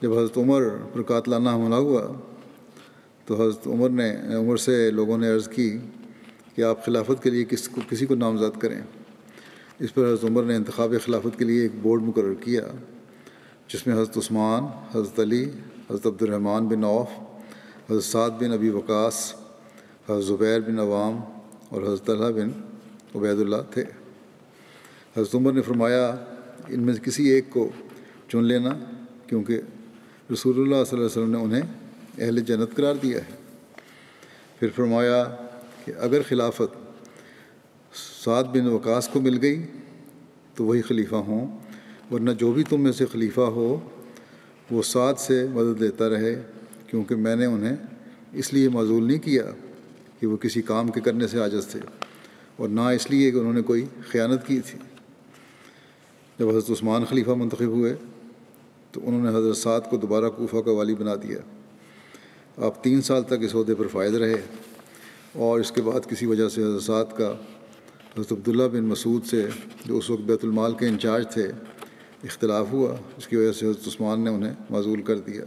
جب حضرت عمر پر قاتلانہ حملہ ہوا تو حضرت عمر سے لوگوں نے عرض کی کہ آپ خلافت کے لیے کسی کو نامزد کریں۔ اس پر حضرت عمر نے انتخاب خلافت کے لیے ایک بورڈ مقرر کیا جس میں حضرت عثمان، حضرت علی، حضرت عبد الرحمن بن عوف، حضرت سعد بن ابی وقاص، حضرت زبیر بن عوام اور حضرت طلحہ بن عبید اللہ تھے۔ حضرت عمر نے فرمایا ان میں سے کسی ایک کو چن لینا کیونکہ رسول اللہ صلی اللہ علیہ وسلم نے انہیں اہل جنت قرار دیا ہے۔ پھر فرمایا کہ اگر خلافت سعد بن وقاص کو مل گئی تو وہی خلیفہ ہوں، ورنہ جو بھی تم میں سے خلیفہ ہو وہ سعد سے مدد لیتا رہے، کیونکہ میں نے انہیں اس لیے معزول نہیں کیا کہ وہ کسی کام کے کرنے سے عاجز تھے، اور نہ اس لیے کہ انہوں نے کوئی خیانت کی تھی۔ جب حضرت عثمان خلیفہ منتخب ہوئے تو انہوں نے حضرت سعد کو دوبارہ کوفہ کا والی بنا دیا۔ آپ 3 سال تک اس عہدے پر فائز رہے، اور اس کے بعد کسی وجہ سے حضرت سعد کا حضرت عبداللہ بن مسعود سے جو اس وقت بیت المال کے انچارج تھے اختلاف ہوا، اس کی وجہ سے حضرت عثمان نے انہیں معزول کر دیا۔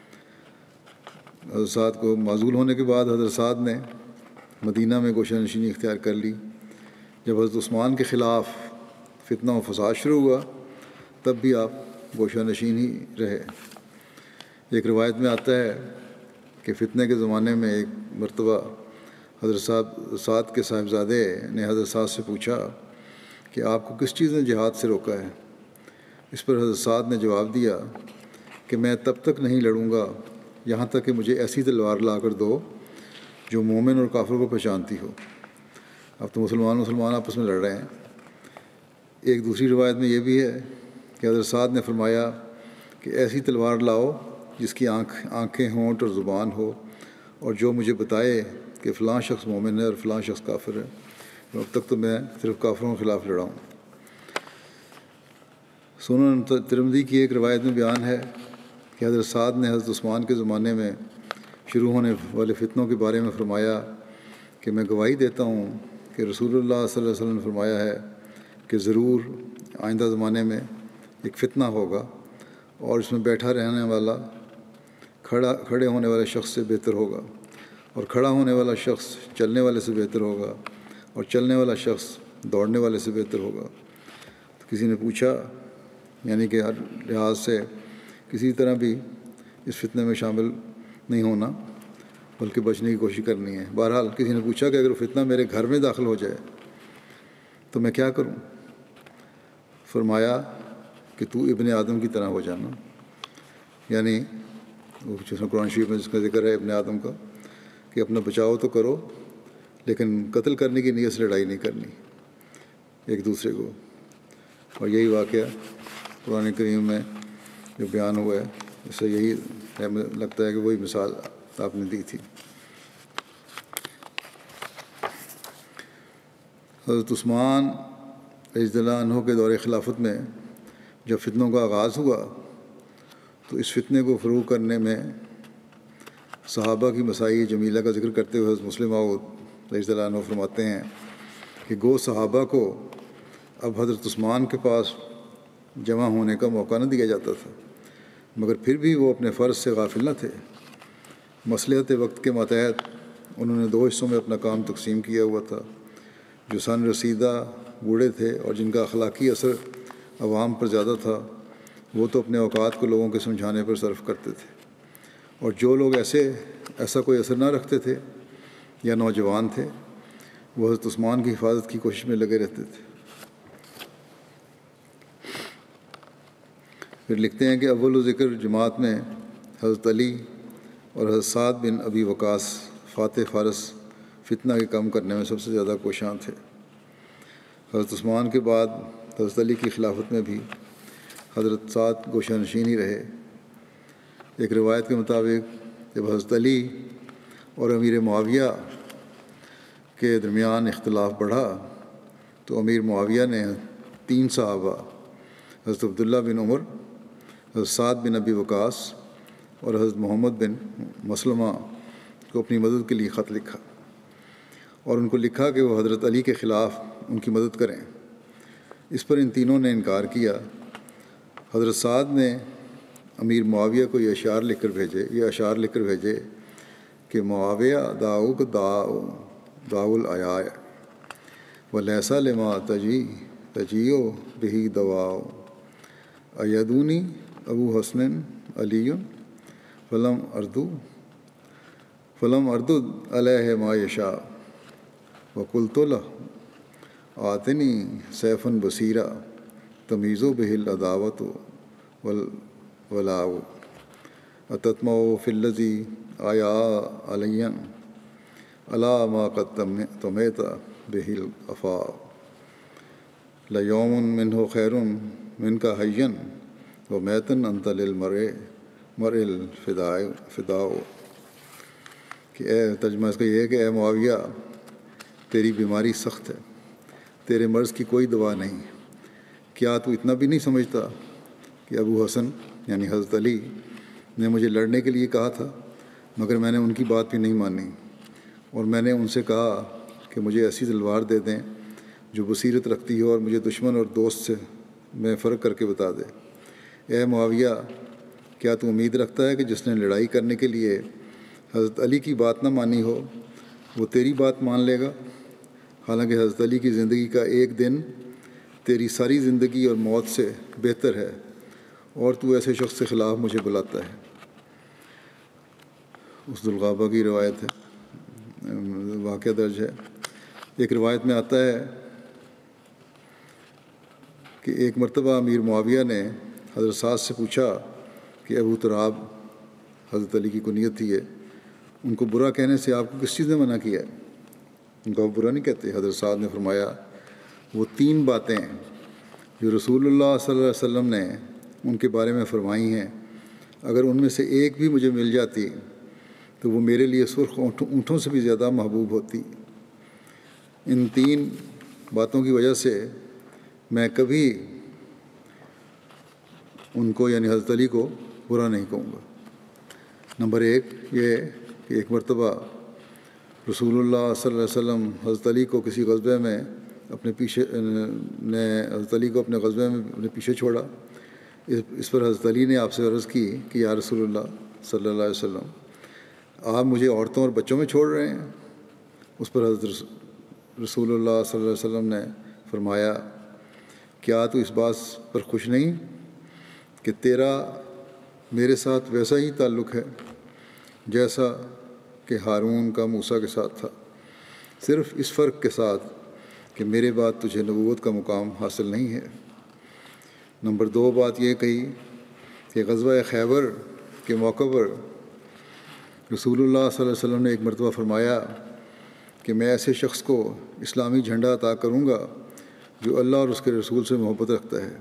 حضرت سعد کو معزول ہونے کے بعد حضرت سعد نے مدینہ میں گوشہ نشینی اختیار کر لی۔ جب حضرت عثمان کے خلاف فتنہ و فساد شروع ہوا تب بھی آپ گوشہ نشین ہی رہے۔ ایک روایت میں آتا ہے کہ فتنے کے زمانے میں ایک مرتبہ حضرت سعد کے صاحبزادے نے حضرت سعد سے پوچھا کہ آپ کو کس چیز نے جہاد سے روکا ہے؟ اس پر حضرت سعد نے جواب دیا کہ میں تب تک نہیں لڑوں گا یہاں تک کہ مجھے ایسی تلوار لا کر دو جو مومن اور کافر کو پہچانتی ہو۔ اب تو مسلمان آپس میں لڑ رہے ہیں۔ ایک دوسری روایت میں یہ بھی ہے کہ حضرت سعد نے فرمایا کہ ایسی تلوار لاؤ جس کی آنکھیں، ہونٹ اور زبان ہو، اور جو مجھے بتائے کہ فلاں شخص مومن ہے اور فلاں شخص کافر ہے۔ اب تک تو میں صرف کافروں کے خلاف لڑا ہوں۔ سنن ترمذی کی ایک روایت میں بیان ہے کہ حضرت سعد نے حضرت عثمان کے زمانے میں شروع ہونے والے فتنوں کے بارے میں فرمایا کہ میں گواہی دیتا ہوں کہ رسول اللہ صلی اللہ علیہ وسلم نے فرمایا ہے کہ ضرور آئندہ زمانے میں ایک فتنہ ہوگا، اور اس میں بیٹھا رہنے والا کھڑے ہونے والے شخص سے بہتر ہوگا، اور کھڑا ہونے والا شخص چلنے والے سے بہتر ہوگا، اور چلنے والا شخص دوڑنے والے سے بہتر ہوگا۔ تو کسی نے پوچھا، یعنی کہ ہر لحاظ سے کسی طرح بھی اس فتنے میں شامل نہیں ہونا بلکہ بچنے کی کوشش کرنی ہے۔ بہرحال کسی نے پوچھا کہ اگر فتنہ میرے گھر میں داخل ہو جائے تو میں کیا کروں؟ فرمایا کہ تو ابن آدم کی طرح ہو جانا، یعنی جس میں قرآن شریف میں جس کا ذکر ہے ابن آدم کا، کہ اپنا بچاؤ تو کرو لیکن قتل کرنے کی نیت سے لڑائی نہیں کرنی ایک دوسرے کو۔ اور یہی واقعہ قرآن کریم میں جو بیان ہوا ہے اس سے یہی لگتا ہے کہ وہی مثال آپ نے دی تھی۔ حضرت عثمان رضی اللہ عنہ کے دور خلافت میں جب فتنوں کا آغاز ہوا تو اس فتنے کو فروغ کرنے میں صحابہ کی مسائی جمیلہ کا ذکر کرتے ہوئے حضرت مسلم موعود رضی اللہ عنہ فرماتے ہیں کہ گو صحابہ کو اب حضرت عثمان کے پاس جمع ہونے کا موقع نہ دیا جاتا تھا، مگر پھر بھی وہ اپنے فرض سے غافل نہ تھے۔ مصلحت وقت کے ماتحت انہوں نے 2 حصوں میں اپنا کام تقسیم کیا ہوا تھا۔ جو سن رسیدہ بوڑھے تھے اور جن کا اخلاقی اثر عوام پر زیادہ تھا وہ تو اپنے اوقات کو لوگوں کے سمجھانے پر صرف کرتے تھے، اور جو لوگ ایسا کوئی اثر نہ رکھتے تھے یا نوجوان تھے وہ حضرت عثمان کی حفاظت کی کوشش میں لگے رہتے تھے۔ پھر لکھتے ہیں کہ اول ذکر جماعت میں حضرت علی اور حضرت سعد بن ابی وقاص فاتح فارس فتنہ کے کم کرنے میں سب سے زیادہ کوشاں تھے۔ حضرت عثمان کے بعد حضرت علی کی خلافت میں بھی حضرت سعد گوشہ نشین ہی رہے۔ ایک روایت کے مطابق جب حضرت علی اور امیر معاویہ کے درمیان اختلاف بڑھا تو امیر معاویہ نے 3 صحابہ حضرت عبداللہ بن عمر، حضرت سعد بن ابی وقاص اور حضرت محمد بن مسلمہ کو اپنی مدد کے لیے خط لکھا، اور ان کو لکھا کہ وہ حضرت علی کے خلاف ان کی مدد کریں۔ اس پر ان تینوں نے انکار کیا۔ حضرت سعد نے امیر معاویہ کو یہ اشعار لکھ کر بھیجے کہ معاویہ داؤک داؤ العیاء ولیسا لما تجیو بہی دواؤ ایدونی ابو حسن علی فلم اردد علیہ ما یشاء وقلت له آتنی سیفا بصیرا تمیز بہ العداوۃ والولاء اتطمع فی الذی آیا علیہ الا ما قد طمعت بہ الافاء لیوم منہ خیر منک حیا ومیتا انت للمرء الفداء کہ ترجمہ اس کا یہ ہے کہ اے معاویہ، تیری بیماری سخت ہے، تیرے مرض کی کوئی دوا نہیں۔ کیا تو اتنا بھی نہیں سمجھتا کہ ابو حسن یعنی حضرت علی نے مجھے لڑنے کے لیے کہا تھا، مگر میں نے ان کی بات بھی نہیں مانی، اور میں نے ان سے کہا کہ مجھے ایسی تلوار دے دیں جو بصیرت رکھتی ہو اور مجھے دشمن اور دوست سے میں فرق کر کے بتا دے۔ اے معاویہ، کیا تو امید رکھتا ہے کہ جس نے لڑائی کرنے کے لیے حضرت علی کی بات نہ مانی ہو وہ تیری بات مان لے گا، حالانکہ حضرت علی کی زندگی کا ایک دن تیری ساری زندگی اور موت سے بہتر ہے، اور تو ایسے شخص کے خلاف مجھے بلاتا ہے۔ اس ذوالغابہ کی روایت ہے، واقعہ درج ہے۔ ایک روایت میں آتا ہے کہ ایک مرتبہ امیر معاویہ نے حضرت سعد سے پوچھا کہ ابو تراب، حضرت علی کی کنیت تھی، ان کو برا کہنے سے آپ کو کس چیز نے منع کیا ہے؟ ان کو آپ برا نہیں کہتے۔ حضرت سعد نے فرمایا، وہ 3 باتیں جو رسول اللہ صلی اللہ علیہ وسلم نے ان کے بارے میں فرمائی ہیں، اگر ان میں سے ایک بھی مجھے مل جاتی تو وہ میرے لیے سرخ اونٹوں سے بھی زیادہ محبوب ہوتی۔ ان 3 باتوں کی وجہ سے میں کبھی ان کو یعنی حضرت علی کو برا نہیں کہوں گا۔ نمبر 1 یہ کہ ایک مرتبہ رسول اللہ صلی اللہ علیہ وسلم حضرت علی کو کسی غزوے میں حضرت علی کو اپنے غزوے میں اپنے پیچھے چھوڑا۔ اس پر حضرت علی نے آپ سے عرض کی کہ یا رسول اللہ صلی اللہ علیہ وسلم، آپ مجھے عورتوں اور بچوں میں چھوڑ رہے ہیں؟ اس پر حضرت رسول اللہ صلی اللہ علیہ وسلم نے فرمایا، کیا تو اس بات پر خوش نہیں کہ تیرا میرے ساتھ ویسا ہی تعلق ہے جیسا کہ ہارون کا موسیٰ کے ساتھ تھا، صرف اس فرق کے ساتھ کہ میرے بعد تجھے نبوت کا مقام حاصل نہیں ہے۔ نمبر 2 بات یہ کہی کہ غزوہ خیبر کے موقع پر رسول اللہ صلی اللہ علیہ وسلم نے ایک مرتبہ فرمایا کہ میں ایسے شخص کو اسلامی جھنڈا عطا کروں گا جو اللہ اور اس کے رسول سے محبت رکھتا ہے،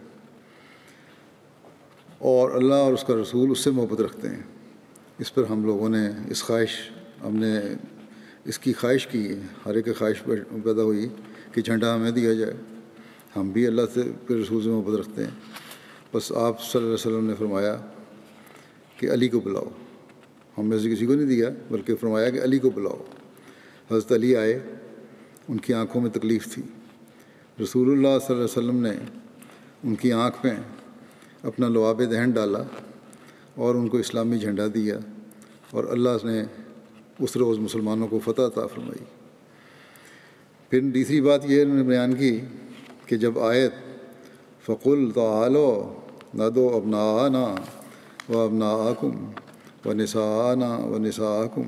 اور اللہ اور اس کا رسول اس سے محبت رکھتے ہیں۔ اس پر ہم لوگوں نے ہم نے اس کی خواہش کی، ہر ایک خواہش پیدا ہوئی کہ جھنڈا ہمیں دیا جائے، ہم بھی اللہ سے کے رسول سے محبت رکھتے ہیں۔ بس آپ صلی اللہ علیہ وسلم نے فرمایا کہ علی کو بلاؤ۔ ہم میں سے کسی کو نہیں دیا، بلکہ فرمایا کہ علی کو بلاؤ۔ حضرت علی آئے، ان کی آنکھوں میں تکلیف تھی۔ رسول اللہ صلی اللہ علیہ وسلم نے ان کی آنکھ میں اپنا لعاب دہن ڈالا اور ان کو اسلامی جھنڈا دیا، اور اللہ نے اس روز مسلمانوں کو فتح عطا فرمائی۔ پھر تیسری بات یہ انہوں نے بیان کی کہ جب آیت فَقُلْ تَعَالَوْا نَدْعُ أَبْنَاءَنَا وَأَبْنَاءَكُمْ وَنِسَاءَنَا وَنِسَاءَكُمْ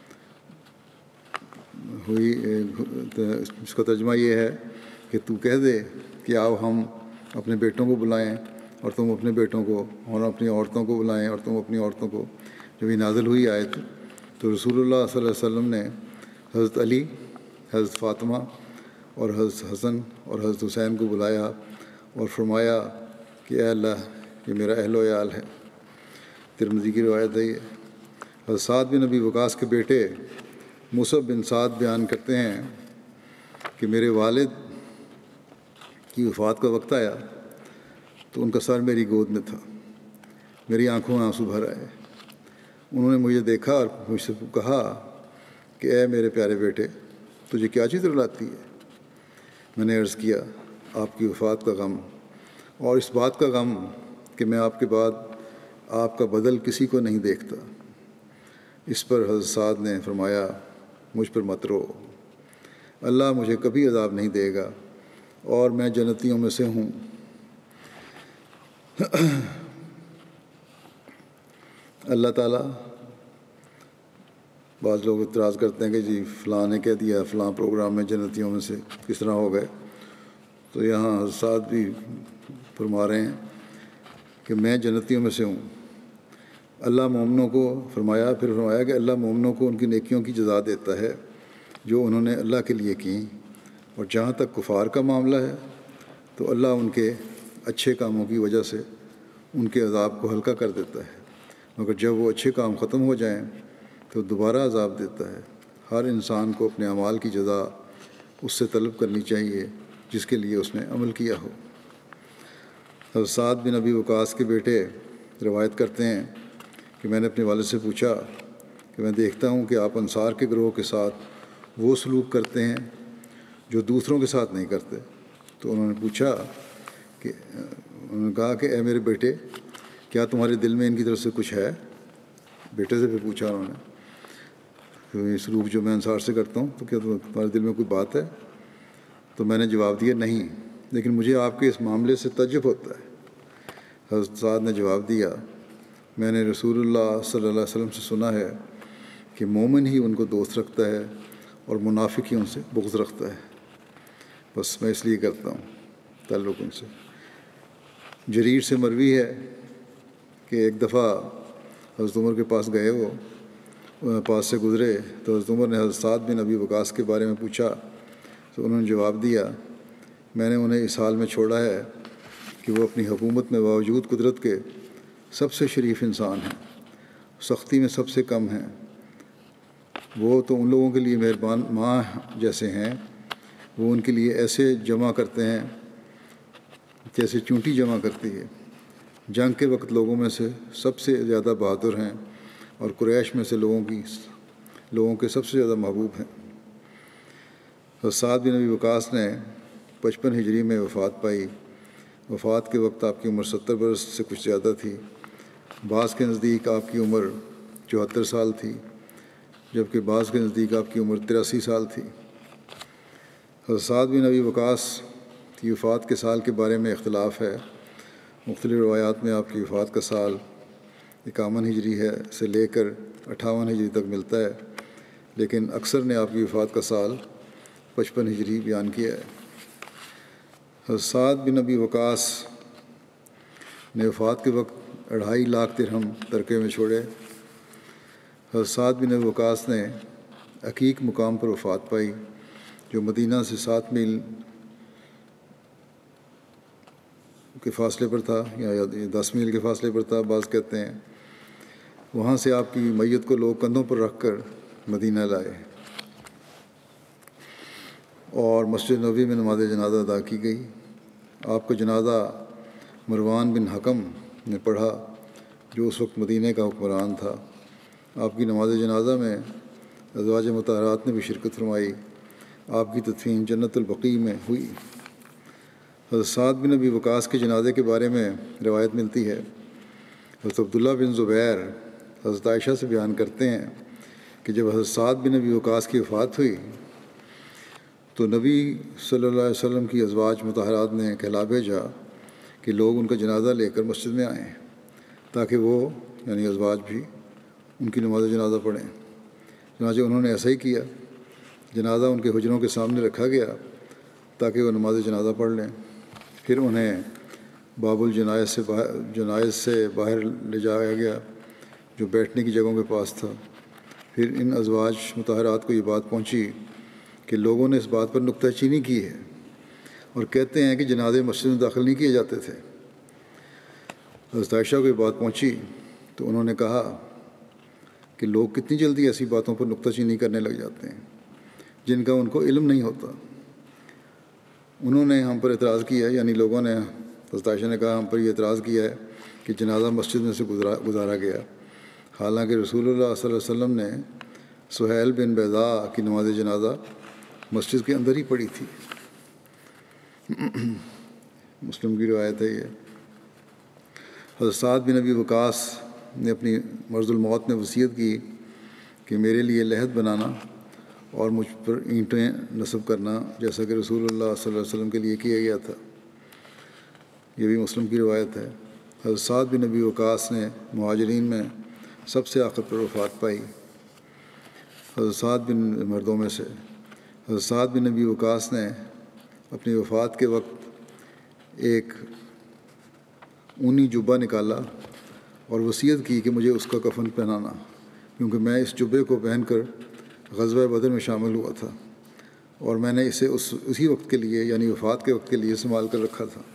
ہوئی، اس کا ترجمہ یہ ہے کہ تو کہہ دے کہ آؤ ہم اپنے بیٹوں کو بلائیں اور تم اپنے بیٹوں کو، اور اپنی عورتوں کو بلائیں اور تم اپنی عورتوں کو۔ جب یہ نازل ہوئی آیت تو رسول اللہ صلی اللہ علیہ وسلم نے حضرت علی، حضرت فاطمہ اور حضرت حسن اور حضرت حسین کو بلایا اور فرمایا کہ اے اللہ، یہ میرا اہل و عیال ہے۔ ترمذی کی روایت ہے یہ۔ حضرت سعد بن ابی وقاص کے بیٹے مصعب بن سعد بیان کرتے ہیں کہ میرے والد کی وفات کا وقت آیا تو ان کا سر میری گود میں تھا، میری آنکھوں میں آنسو بھر آئے۔ انہوں نے مجھے دیکھا اور مجھ سے کہا کہ اے میرے پیارے بیٹے، تجھے کیا چیز رلاتی ہے؟ میں نے عرض کیا، آپ کی وفات کا غم، اور اس بات کا غم کہ میں آپ کے بعد آپ کا بدل کسی کو نہیں دیکھتا۔ اس پر حضرت سعد نے فرمایا مجھ پر مت رو، اللہ مجھے کبھی عذاب نہیں دے گا اور میں جنتیوں میں سے ہوں۔ اللہ تعالیٰ، بعض لوگ اعتراض کرتے ہیں کہ جی فلاں نے کہہ دیا فلاں پروگرام میں جنتیوں میں سے کس طرح ہو گئے، تو یہاں حضرت سعد بھی فرما رہے ہیں کہ میں جنتیوں میں سے ہوں۔ اللہ مومنوں کو پھر فرمایا کہ اللہ مومنوں کو ان کی نیکیوں کی جزا دیتا ہے جو انہوں نے اللہ کے لیے کیں، اور جہاں تک کفار کا معاملہ ہے تو اللہ ان کے اچھے کاموں کی وجہ سے ان کے عذاب کو ہلکا کر دیتا ہے، مگر جب وہ اچھے کام ختم ہو جائیں تو دوبارہ عذاب دیتا ہے۔ ہر انسان کو اپنے اعمال کی جزا اس سے طلب کرنی چاہیے جس کے لیے اس نے عمل کیا ہو۔ حضرت سعد بن ابی وقاص کے بیٹے روایت کرتے ہیں کہ میں نے اپنے والد سے پوچھا کہ میں دیکھتا ہوں کہ آپ انصار کے گروہ کے ساتھ وہ سلوک کرتے ہیں جو دوسروں کے ساتھ نہیں کرتے، تو انہوں نے کہا کہ اے میرے بیٹے، کیا تمہارے دل میں ان کی طرف سے کچھ ہے؟ بیٹے سے بھی پوچھا انہوں نے کہ یہ سلوک جو میں انصار سے کرتا ہوں تو کیا تمہارے دل میں کوئی بات ہے؟ تو میں نے جواب دیا نہیں، لیکن مجھے آپ کے اس معاملے سے تعجب ہوتا ہے۔ حضرت سعد نے جواب دیا میں نے رسول اللہ صلی اللہ علیہ وسلم سے سنا ہے کہ مومن ہی ان کو دوست رکھتا ہے اور منافق ہی ان سے بغض رکھتا ہے، بس میں اس لیے کرتا ہوں تعلق ان سے۔ جریر سے مروی ہے کہ ایک دفعہ حضرت عمر کے پاس گئے، وہ پاس سے گزرے تو حضرت عمر نے حضرت سعد بن ابی وقاص کے بارے میں پوچھا تو انہوں نے جواب دیا میں نے انہیں اس حال میں چھوڑا ہے کہ وہ اپنی حکومت میں باوجود قدرت کے سب سے شریف انسان ہیں، سختی میں سب سے کم ہیں، وہ تو ان لوگوں کے لیے مہربان ماں جیسے ہیں، وہ ان کے لیے ایسے جمع کرتے ہیں جیسے چونٹی جمع کرتی ہے، جنگ کے وقت لوگوں میں سے سب سے زیادہ بہادر ہیں اور قریش میں سے لوگوں کے سب سے زیادہ محبوب ہیں۔ حضرت سعد بن ابی وقاص نے 55 ہجری میں وفات پائی۔ وفات کے وقت آپ کی عمر 70 برس سے کچھ زیادہ تھی۔ بعض کے نزدیک آپ کی عمر 74 سال تھی، جبکہ بعض کے نزدیک آپ کی عمر 83 سال تھی۔ حضرت سعد بن ابی وقاص کی وفات کے سال کے بارے میں اختلاف ہے۔ مختلف روایات میں آپ کی وفات کا سال 51 ہجری ہے سے لے کر 58 ہجری تک ملتا ہے، لیکن اکثر نے آپ کی وفات کا سال 55 ہجری بیان کیا ہے۔ حضرت سعد بن ابی وقاص نے وفات کے وقت 2.5 لاکھ درہم ترکے میں چھوڑے۔ حضرت سعد بن ابی وقاص نے عقیق مقام پر وفات پائی جو مدینہ سے 7 میل کے فاصلے پر تھا یا 10 میل کے فاصلے پر تھا، بعض کہتے ہیں۔ وہاں سے آپ کی میت کو لوگ کندھوں پر رکھ کر مدینہ لائے اور مسجد نبوی میں نماز جنازہ ادا کی گئی۔ آپ کا جنازہ مروان بن حکم نے پڑھا جو اس وقت مدینہ کا حکمران تھا۔ آپ کی نماز جنازہ میں ازواج مطہرات نے بھی شرکت فرمائی۔ آپ کی تدفین جنت البقیع میں ہوئی۔ حضرت سعد بن ابی وقاص کے جنازے کے بارے میں روایت ملتی ہے۔ حضرت عبداللہ بن زبیر حضرت عائشہ سے بیان کرتے ہیں کہ جب حضرت سعد بن ابی وقاص کی وفات ہوئی تو نبی صلی اللہ علیہ وسلم کی ازواج مطہرات نے کہلا بھیجا کہ لوگ ان کا جنازہ لے کر مسجد میں آئیں تاکہ وہ یعنی ازواج بھی ان کی نماز جنازہ پڑھیں۔ چنانچہ انہوں نے ایسا ہی کیا، جنازہ ان کے حجروں کے سامنے رکھا گیا تاکہ وہ نماز جنازہ پڑھ لیں۔ پھر انہیں باب جنائز سے باہر لے جایا گیا جو بیٹھنے کی جگہوں کے پاس تھا۔ پھر ان ازواج مطہرات کو یہ بات پہنچی کہ لوگوں نے اس بات پر نکتہ چینی کی ہے اور کہتے ہیں کہ جنازے مسجد میں داخل نہیں کیے جاتے تھے۔ حضرت عائشہ کو یہ بات پہنچی تو انہوں نے کہا کہ لوگ کتنی جلدی ایسی باتوں پر نکتہ چینی کرنے لگ جاتے ہیں جن کا ان کو علم نہیں ہوتا۔ انہوں نے ہم پر اعتراض کیا، یعنی لوگوں نے، حضرت عائشہ نے کہا ہم پر یہ اعتراض کیا ہے کہ جنازہ مسجد میں سے گزارا گیا، حالانکہ رسول اللہ صلی اللہ علیہ وسلم نے سہیل بن بیضاء کی نماز جنازہ مسجد کے اندر ہی پڑھی تھی۔ مسلم کی روایت ہے یہ۔ حضرت سعد بن ابی وقاص نے اپنی مرض الموت میں وصیت کی کہ میرے لیے لحد بنانا اور مجھ پر اینٹیں نصب کرنا، جیسا کہ رسول اللہ صلی اللہ علیہ وسلم کے لیے کیا گیا تھا۔ یہ بھی مسلم کی روایت ہے۔ حضرت سعد بن ابی وقاص نے مہاجرین میں سب سے آخر پر وفات پائی۔ حضرت سعد بن مردوں میں سے حضرت سعد بن ابی وقاص نے اپنی وفات کے وقت ایک اونی جبہ نکالا اور وصیت کی کہ مجھے اس کا کفن پہنانا، کیونکہ میں اس جبے کو پہن کر غزوہ بدر میں شامل ہوا تھا اور میں نے اسے اسی وقت کے لیے، یعنی وفات کے وقت کے لیے سنبھال کر رکھا تھا۔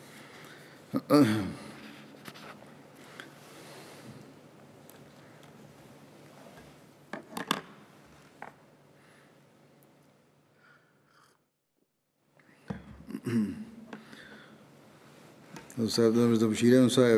صاحب مرزا بشیر احمد صاحب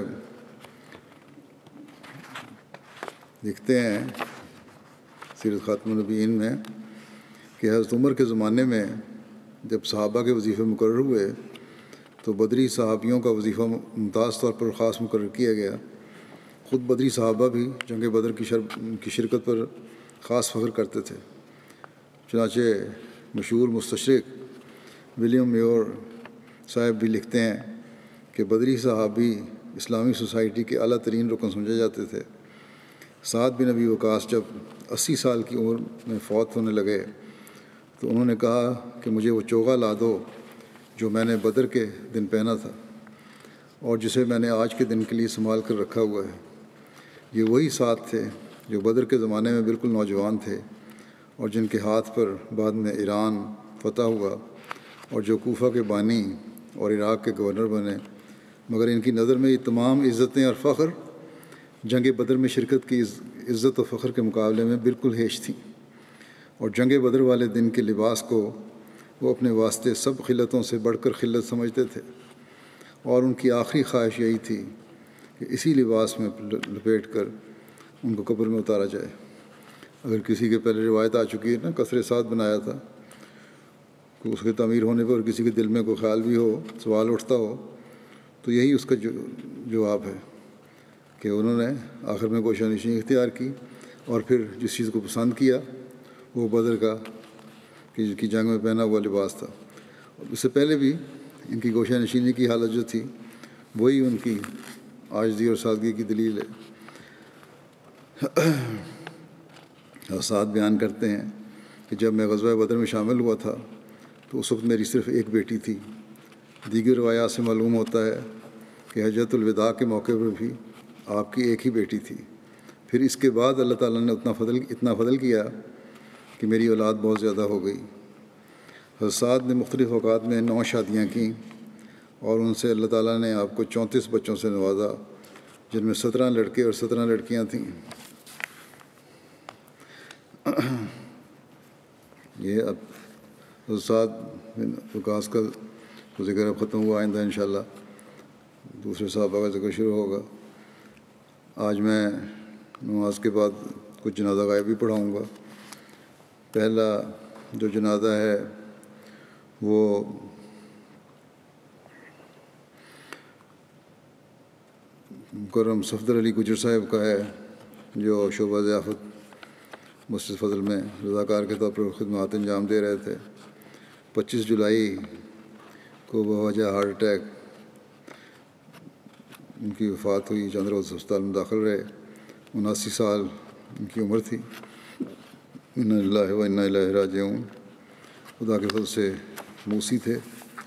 لکھتے ہیں سیرت خاتم النبیین میں کہ حضرت عمر کے زمانے میں جب صحابہ کے وظیفے مقرر ہوئے تو بدری صحابیوں کا وظیفہ ممتاز طور پر خاص مقرر کیا گیا۔ خود بدری صحابہ بھی جنگ بدر کی شرکت پر خاص فخر کرتے تھے۔ چنانچہ مشہور مستشرق ولیم میور صاحب بھی لکھتے ہیں کہ بدری صحابی اسلامی سوسائٹی کے اعلیٰ ترین رکن سمجھے جاتے تھے۔ سعد بن ابی وقاص جب 80 سال کی عمر میں فوت ہونے لگے تو انہوں نے کہا کہ مجھے وہ چوغا لا دو جو میں نے بدر کے دن پہنا تھا اور جسے میں نے آج کے دن کے لیے سنبھال کر رکھا ہوا ہے۔ یہ وہی سعد تھے جو بدر کے زمانے میں بالکل نوجوان تھے اور جن کے ہاتھ پر بعد میں ایران فتح ہوا اور جو کوفہ کے بانی اور عراق کے گورنر بنے، مگر ان کی نظر میں یہ تمام عزتیں اور فخر جنگ بدر میں شرکت کی عزت و فخر کے مقابلے میں بالکل ہیچ تھیں، اور جنگ بدر والے دن کے لباس کو وہ اپنے واسطے سب خلتوں سے بڑھ کر خلت سمجھتے تھے، اور ان کی آخری خواہش یہی تھی کہ اسی لباس میں لپیٹ کر ان کو قبر میں اتارا جائے۔ اگر کسی کے پہلے روایت آ چکی ہے نا، قصر سعد بنایا تھا، کہ اس کے تعمیر ہونے پر کسی کے دل میں کوئی خیال بھی ہو، سوال اٹھتا ہو، تو یہی اس کا جواب ہے کہ انہوں نے آخر میں گوشہ نشینی اختیار کی اور پھر جس چیز کو پسند کیا وہ بدر کا کی جنگ میں پہنا ہوا لباس تھا۔ اس سے پہلے بھی ان کی گوشہ نشینی کی حالت جو تھی وہی ان کی عاجزی اور سادگی کی دلیل ہے۔ سعد بیان کرتے ہیں کہ جب میں غزوہ بدر میں شامل ہوا تھا تو اس وقت میری صرف ایک بیٹی تھی۔ دیگر روایات سے معلوم ہوتا ہے کہ حجۃ الوداع کے موقع پر بھی آپ کی ایک ہی بیٹی تھی۔ پھر اس کے بعد اللہ تعالیٰ نے اتنا فضل کیا کہ میری اولاد بہت زیادہ ہو گئی۔ حضرت سعد نے مختلف اوقات میں 9 شادیاں کیں اور ان سے اللہ تعالیٰ نے آپ کو 34 بچوں سے نوازا، جن میں 17 لڑکے اور 17 لڑکیاں تھیں۔ یہ اب حضرت سعد بن وقاص کا ذکر اب ختم ہوا، آئندہ انشاءاللہ دوسرے صحابہ کا ذکر شروع ہوگا۔ آج میں نماز کے بعد کچھ جنازہ غائب بھی پڑھاؤں گا۔ پہلا جو جنازہ ہے وہ مکرم صفدر علی گجر صاحب کا ہے، جو شعبہ ضیافت مسجد فضل میں رضاکار کے طور پر خدمات انجام دے رہے تھے۔ 25 جولائی کو بوجہ ہارٹ اٹیک ان کی وفات ہوئی، چند روز ہسپتال میں داخل رہے۔ 79 سال ان کی عمر تھی۔ انا للہ و انا الیہ راجعون۔ خدا کے فضل سے موسی تھے۔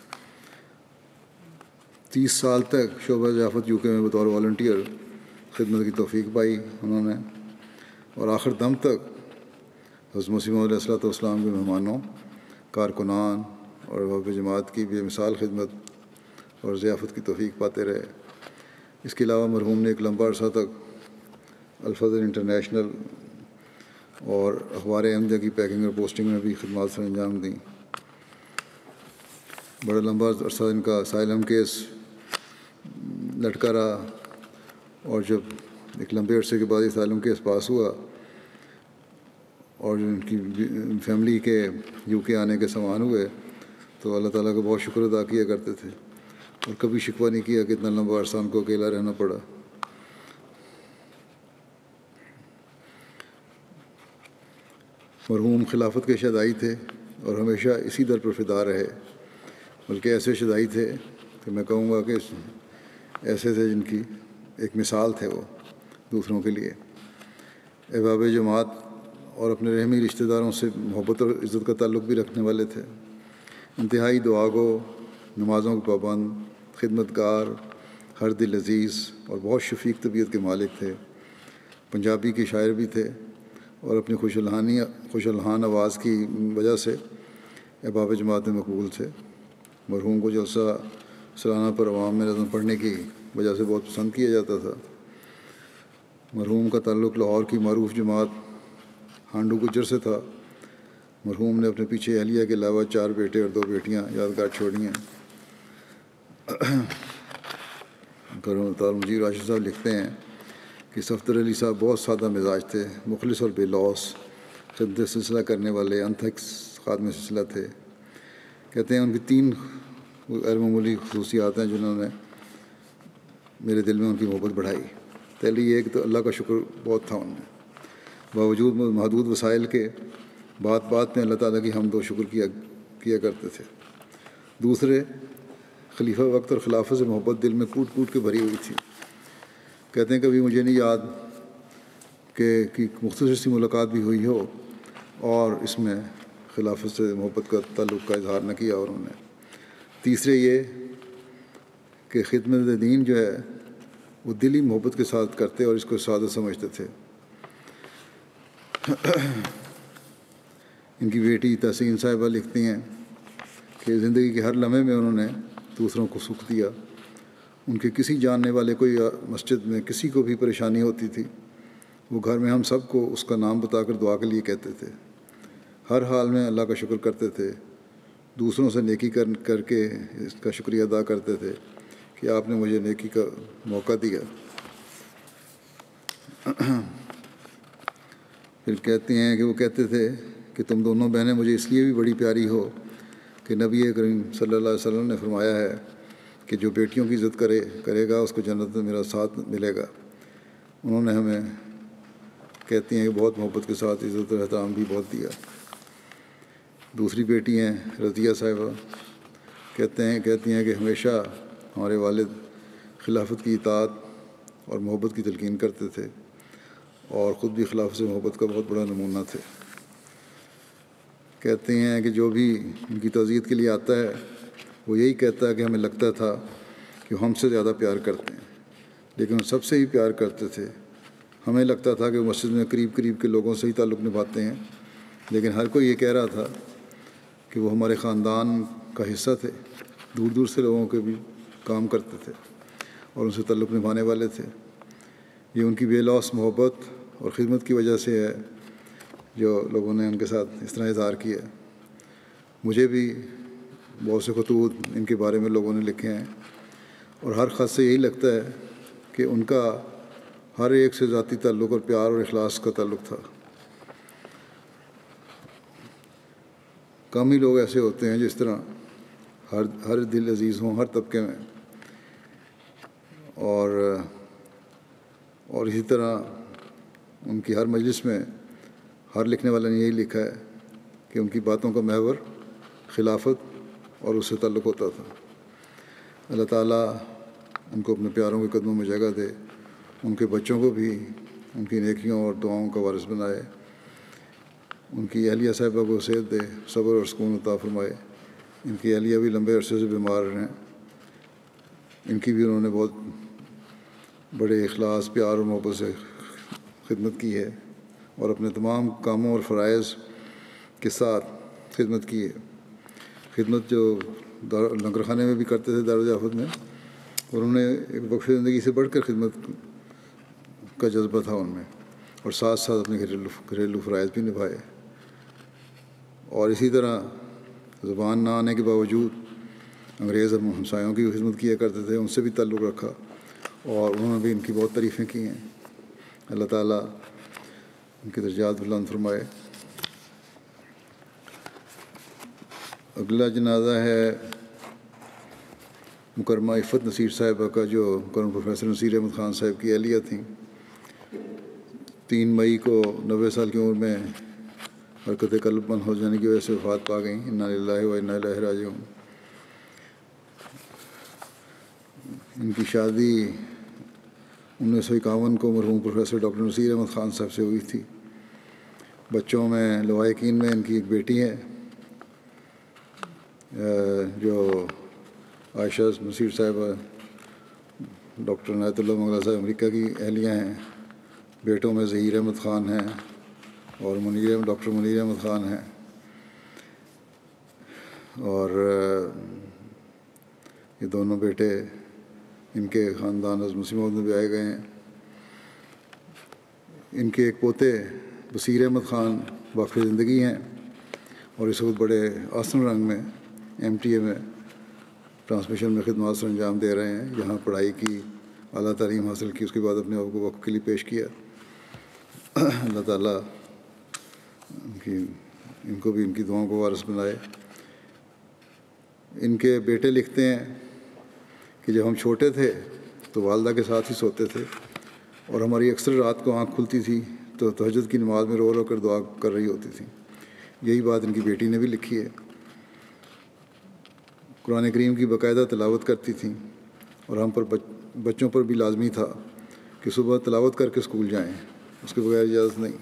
30 سال تک شعبہ ضیافت UK میں بطور والنٹیئر خدمت کی توفیق پائی انہوں نے، اور آخر دم تک حضرت مسیح موعود علیہ السلام کے مہمانوں، کارکنان اور وفد جماعت کی بے مثال خدمت اور ضیافت کی توفیق پاتے رہے۔ اس کے علاوہ مرحوم نے ایک لمبا عرصہ تک الفضل انٹرنیشنل اور اخبار احمدیہ کی پیکنگ اور پوسٹنگ میں بھی خدمات سر انجام دیں۔ بڑا لمبا عرصہ ان کا اسائلم کیس لٹکا رہا، اور جب ایک لمبے عرصے کے بعد اسائلم کیس پاس ہوا اور ان کی فیملی کے UK آنے کے سامان ہوئے تو اللہ تعالیٰ کا بہت شکر ادا کیا کرتے تھے، اور کبھی شکوہ نہیں کیا کہ اتنا لمبا عرصہ ان کو اکیلا رہنا پڑا۔ مرحوم خلافت کے شدائی تھے اور ہمیشہ اسی در پر فدا رہے، بلکہ ایسے شدائی تھے کہ میں کہوں گا کہ ایسے تھے جن کی ایک مثال تھے وہ دوسروں کے لیے۔ احباب جماعت اور اپنے رحمی رشتہ داروں سے محبت اور عزت کا تعلق بھی رکھنے والے تھے، انتہائی دعا گو، نمازوں کے پابند، خدمت گار، ہر دل عزیز اور بہت شفیق طبیعت کے مالک تھے۔ پنجابی کے شاعر بھی تھے اور اپنی خوش الحان آواز کی وجہ سے احباب جماعت میں مقبول تھے۔ مرحوم کو جلسہ سالانہ پر عوام میں نظم پڑھنے کی وجہ سے بہت پسند کیا جاتا تھا۔ مرحوم کا تعلق لاہور کی معروف جماعت ہانڈو گجر سے تھا۔ مرحوم نے اپنے پیچھے اہلیہ کے علاوہ 4 بیٹے اور 2 بیٹیاں یادگار چھوڑی ہیں۔ مجیر راشد صاحب لکھتے ہیں کہ صفدر علی صاحب بہت سادہ مزاج تھے، مخلص اور بے لوث، خدمت سلسلہ کرنے والے انتھک خادم سلسلہ تھے۔ کہتے ہیں ان کی 3 غیر معمولی خصوصیات ہیں جنہوں نے میرے دل میں ان کی محبت بڑھائی۔ پہلی یہ کہ تو اللہ کا شکر بہت تھا ان میں، باوجود محدود وسائل کے بات بات میں اللہ تعالیٰ کی حمد و شکر کیا کرتے تھے۔ دوسرے، خلیفہ وقت اور خلافت سے محبت دل میں کوٹ کوٹ کے بھری ہوئی تھی۔ کہتے ہیں کبھی مجھے نہیں یاد کہ مختصر سی ملاقات بھی ہوئی ہو اور اس میں خلافت سے محبت کا تعلق کا اظہار نہ کیا اور انہوں نے۔ تیسرے یہ کہ خدمت دین جو ہے وہ دلی محبت کے ساتھ کرتے اور اس کو سعادت سمجھتے تھے۔ ان کی بیٹی تحسین صاحبہ لکھتی ہیں کہ زندگی کے ہر لمحے میں انہوں نے دوسروں کو سکھ دیا۔ ان کے کسی جاننے والے کو یا مسجد میں کسی کو بھی پریشانی ہوتی تھی، وہ گھر میں ہم سب کو اس کا نام بتا کر دعا کے لیے کہتے تھے۔ ہر حال میں اللہ کا شکر کرتے تھے، دوسروں سے نیکی کر کے اس کا شکریہ ادا کرتے تھے کہ آپ نے مجھے نیکی کا موقع دیا۔ پھر کہتے ہیں کہ وہ کہتے تھے کہ تم دونوں بہنیں مجھے اس لیے بھی بڑی پیاری ہو کہ نبی کریم صلی اللہ علیہ وسلم نے فرمایا ہے کہ جو بیٹیوں کی عزت کرے گا اس کو جنت میں میرا ساتھ ملے گا۔ انہوں نے ہمیں کہتی ہیں کہ بہت محبت کے ساتھ عزت و احترام بھی بہت دیا۔ دوسری بیٹی ہیں رضیہ صاحبہ، کہتی ہیں کہ ہمیشہ ہمارے والد خلافت کی اطاعت اور محبت کی تلقین کرتے تھے اور خود بھی خلافت سے محبت کا بہت بڑا نمونہ تھے۔ کہتے ہیں کہ جو بھی ان کی تعزیت کے لیے آتا ہے وہ یہی کہتا ہے کہ ہمیں لگتا تھا کہ وہ ہم سے زیادہ پیار کرتے ہیں، لیکن وہ سب سے ہی پیار کرتے تھے۔ ہمیں لگتا تھا کہ وہ مسجد میں قریب کے لوگوں سے ہی تعلق نبھاتے ہیں، لیکن ہر کوئی یہ کہہ رہا تھا کہ وہ ہمارے خاندان کا حصہ تھے، دور سے لوگوں کے بھی کام کرتے تھے اور ان سے تعلق نبھانے والے تھے۔ یہ ان کی بے لوث محبت اور خدمت کی وجہ سے ہے جو لوگوں نے ان کے ساتھ اس طرح اظہار کیا۔ مجھے بھی بہت سے خطوط ان کے بارے میں لوگوں نے لکھے ہیں اور ہر خط سے یہی لگتا ہے کہ ان کا ہر ایک سے ذاتی تعلق اور پیار اور اخلاص کا تعلق تھا۔ کم ہی لوگ ایسے ہوتے ہیں جس طرح ہر دل عزیز ہوں ہر طبقے میں، اور اسی طرح ان کی ہر مجلس میں ہر لکھنے والے نے یہی لکھا ہے کہ ان کی باتوں کا محور خلافت اور اس سے تعلق ہوتا تھا۔ اللہ تعالیٰ ان کو اپنے پیاروں کے قدموں میں جگہ دے، ان کے بچوں کو بھی ان کی نیکیوں اور دعاؤں کا وارث بنائے، ان کی اہلیہ صاحبہ کو صحت دے، صبر اور سکون عطا فرمائے۔ ان کی اہلیہ بھی لمبے عرصے سے بیمار ہیں، ان کی بھی انہوں نے بہت بڑے اخلاص، پیار اور محبت سے خدمت کی ہے اور اپنے تمام کاموں اور فرائض کے ساتھ خدمت کی ہے۔ خدمت جو لنگر خانے میں بھی کرتے تھے دارالضیافت میں، اور انہوں نے ایک وقف زندگی سے بڑھ کر خدمت کا جذبہ تھا ان میں، اور ساتھ ساتھ اپنے گھریلو فرائض بھی نبھائے۔ اور اسی طرح زبان نہ آنے کے باوجود انگریز ہمسایوں کی بھی خدمت کیا کرتے تھے، ان سے بھی تعلق رکھا اور انہوں نے بھی ان کی بہت تعریفیں کی ہیں۔ اللہ تعالیٰ ان کے درجات بلند فرمائے۔ اگلا جنازہ ہے مکرمہ عفت نصیر صاحبہ کا جو مکرم پروفیسر نصیر احمد خان صاحب کی اہلیہ تھیں، 3 مئی کو 90 سال کی عمر میں حرکت قلب بند ہو جانے کی وجہ سے وفات پا گئیں۔ انا للہ و انا الیہ راجعون۔ ان کی شادی 1951 کو مرحوم پروفیسر ڈاکٹر نصیر احمد خان صاحب سے ہوئی تھی۔ بچوں میں لوائقین میں ان کی ایک بیٹی ہے جو عائشہ نصیر صاحبہ، ڈاکٹر عنایت اللہ منگلہ صاحب امریکہ کی اہلیہ ہیں۔ بیٹوں میں ظہیر احمد خان ہیں اور ڈاکٹر منیر احمد خان ہیں، اور یہ دونوں بیٹے ان کے خاندان حضرت مسیح موعود میں بھی آئے گئے ہیں۔ ان کے ایک پوتے بصیر احمد خان واقف زندگی ہیں اور اس وقت بڑے آسن رنگ میں MTA میں ٹرانسمیشن میں خدمات سر انجام دے رہے ہیں۔ یہاں پڑھائی کی، اعلیٰ تعلیم حاصل کی، اس کے بعد اپنے آپ کو وقف کے لیے پیش کیا۔ اللہ تعالیٰ ان کو بھی ان کی دعاؤں کو وارث بنائے۔ ان کے بیٹے لکھتے ہیں کہ جب ہم چھوٹے تھے تو والدہ کے ساتھ ہی سوتے تھے، اور ہماری اکثر رات کو آنکھ کھلتی تھی تو تہجد کی نماز میں رو رو کر دعا کر رہی ہوتی تھی۔ یہی بات ان کی بیٹی نے بھی لکھی ہے۔ قرآن کریم کی باقاعدہ تلاوت کرتی تھیں، اور ہم پر بچوں پر بھی لازمی تھا کہ صبح تلاوت کر کے اسکول جائیں، اس کے بغیر اجازت نہیں۔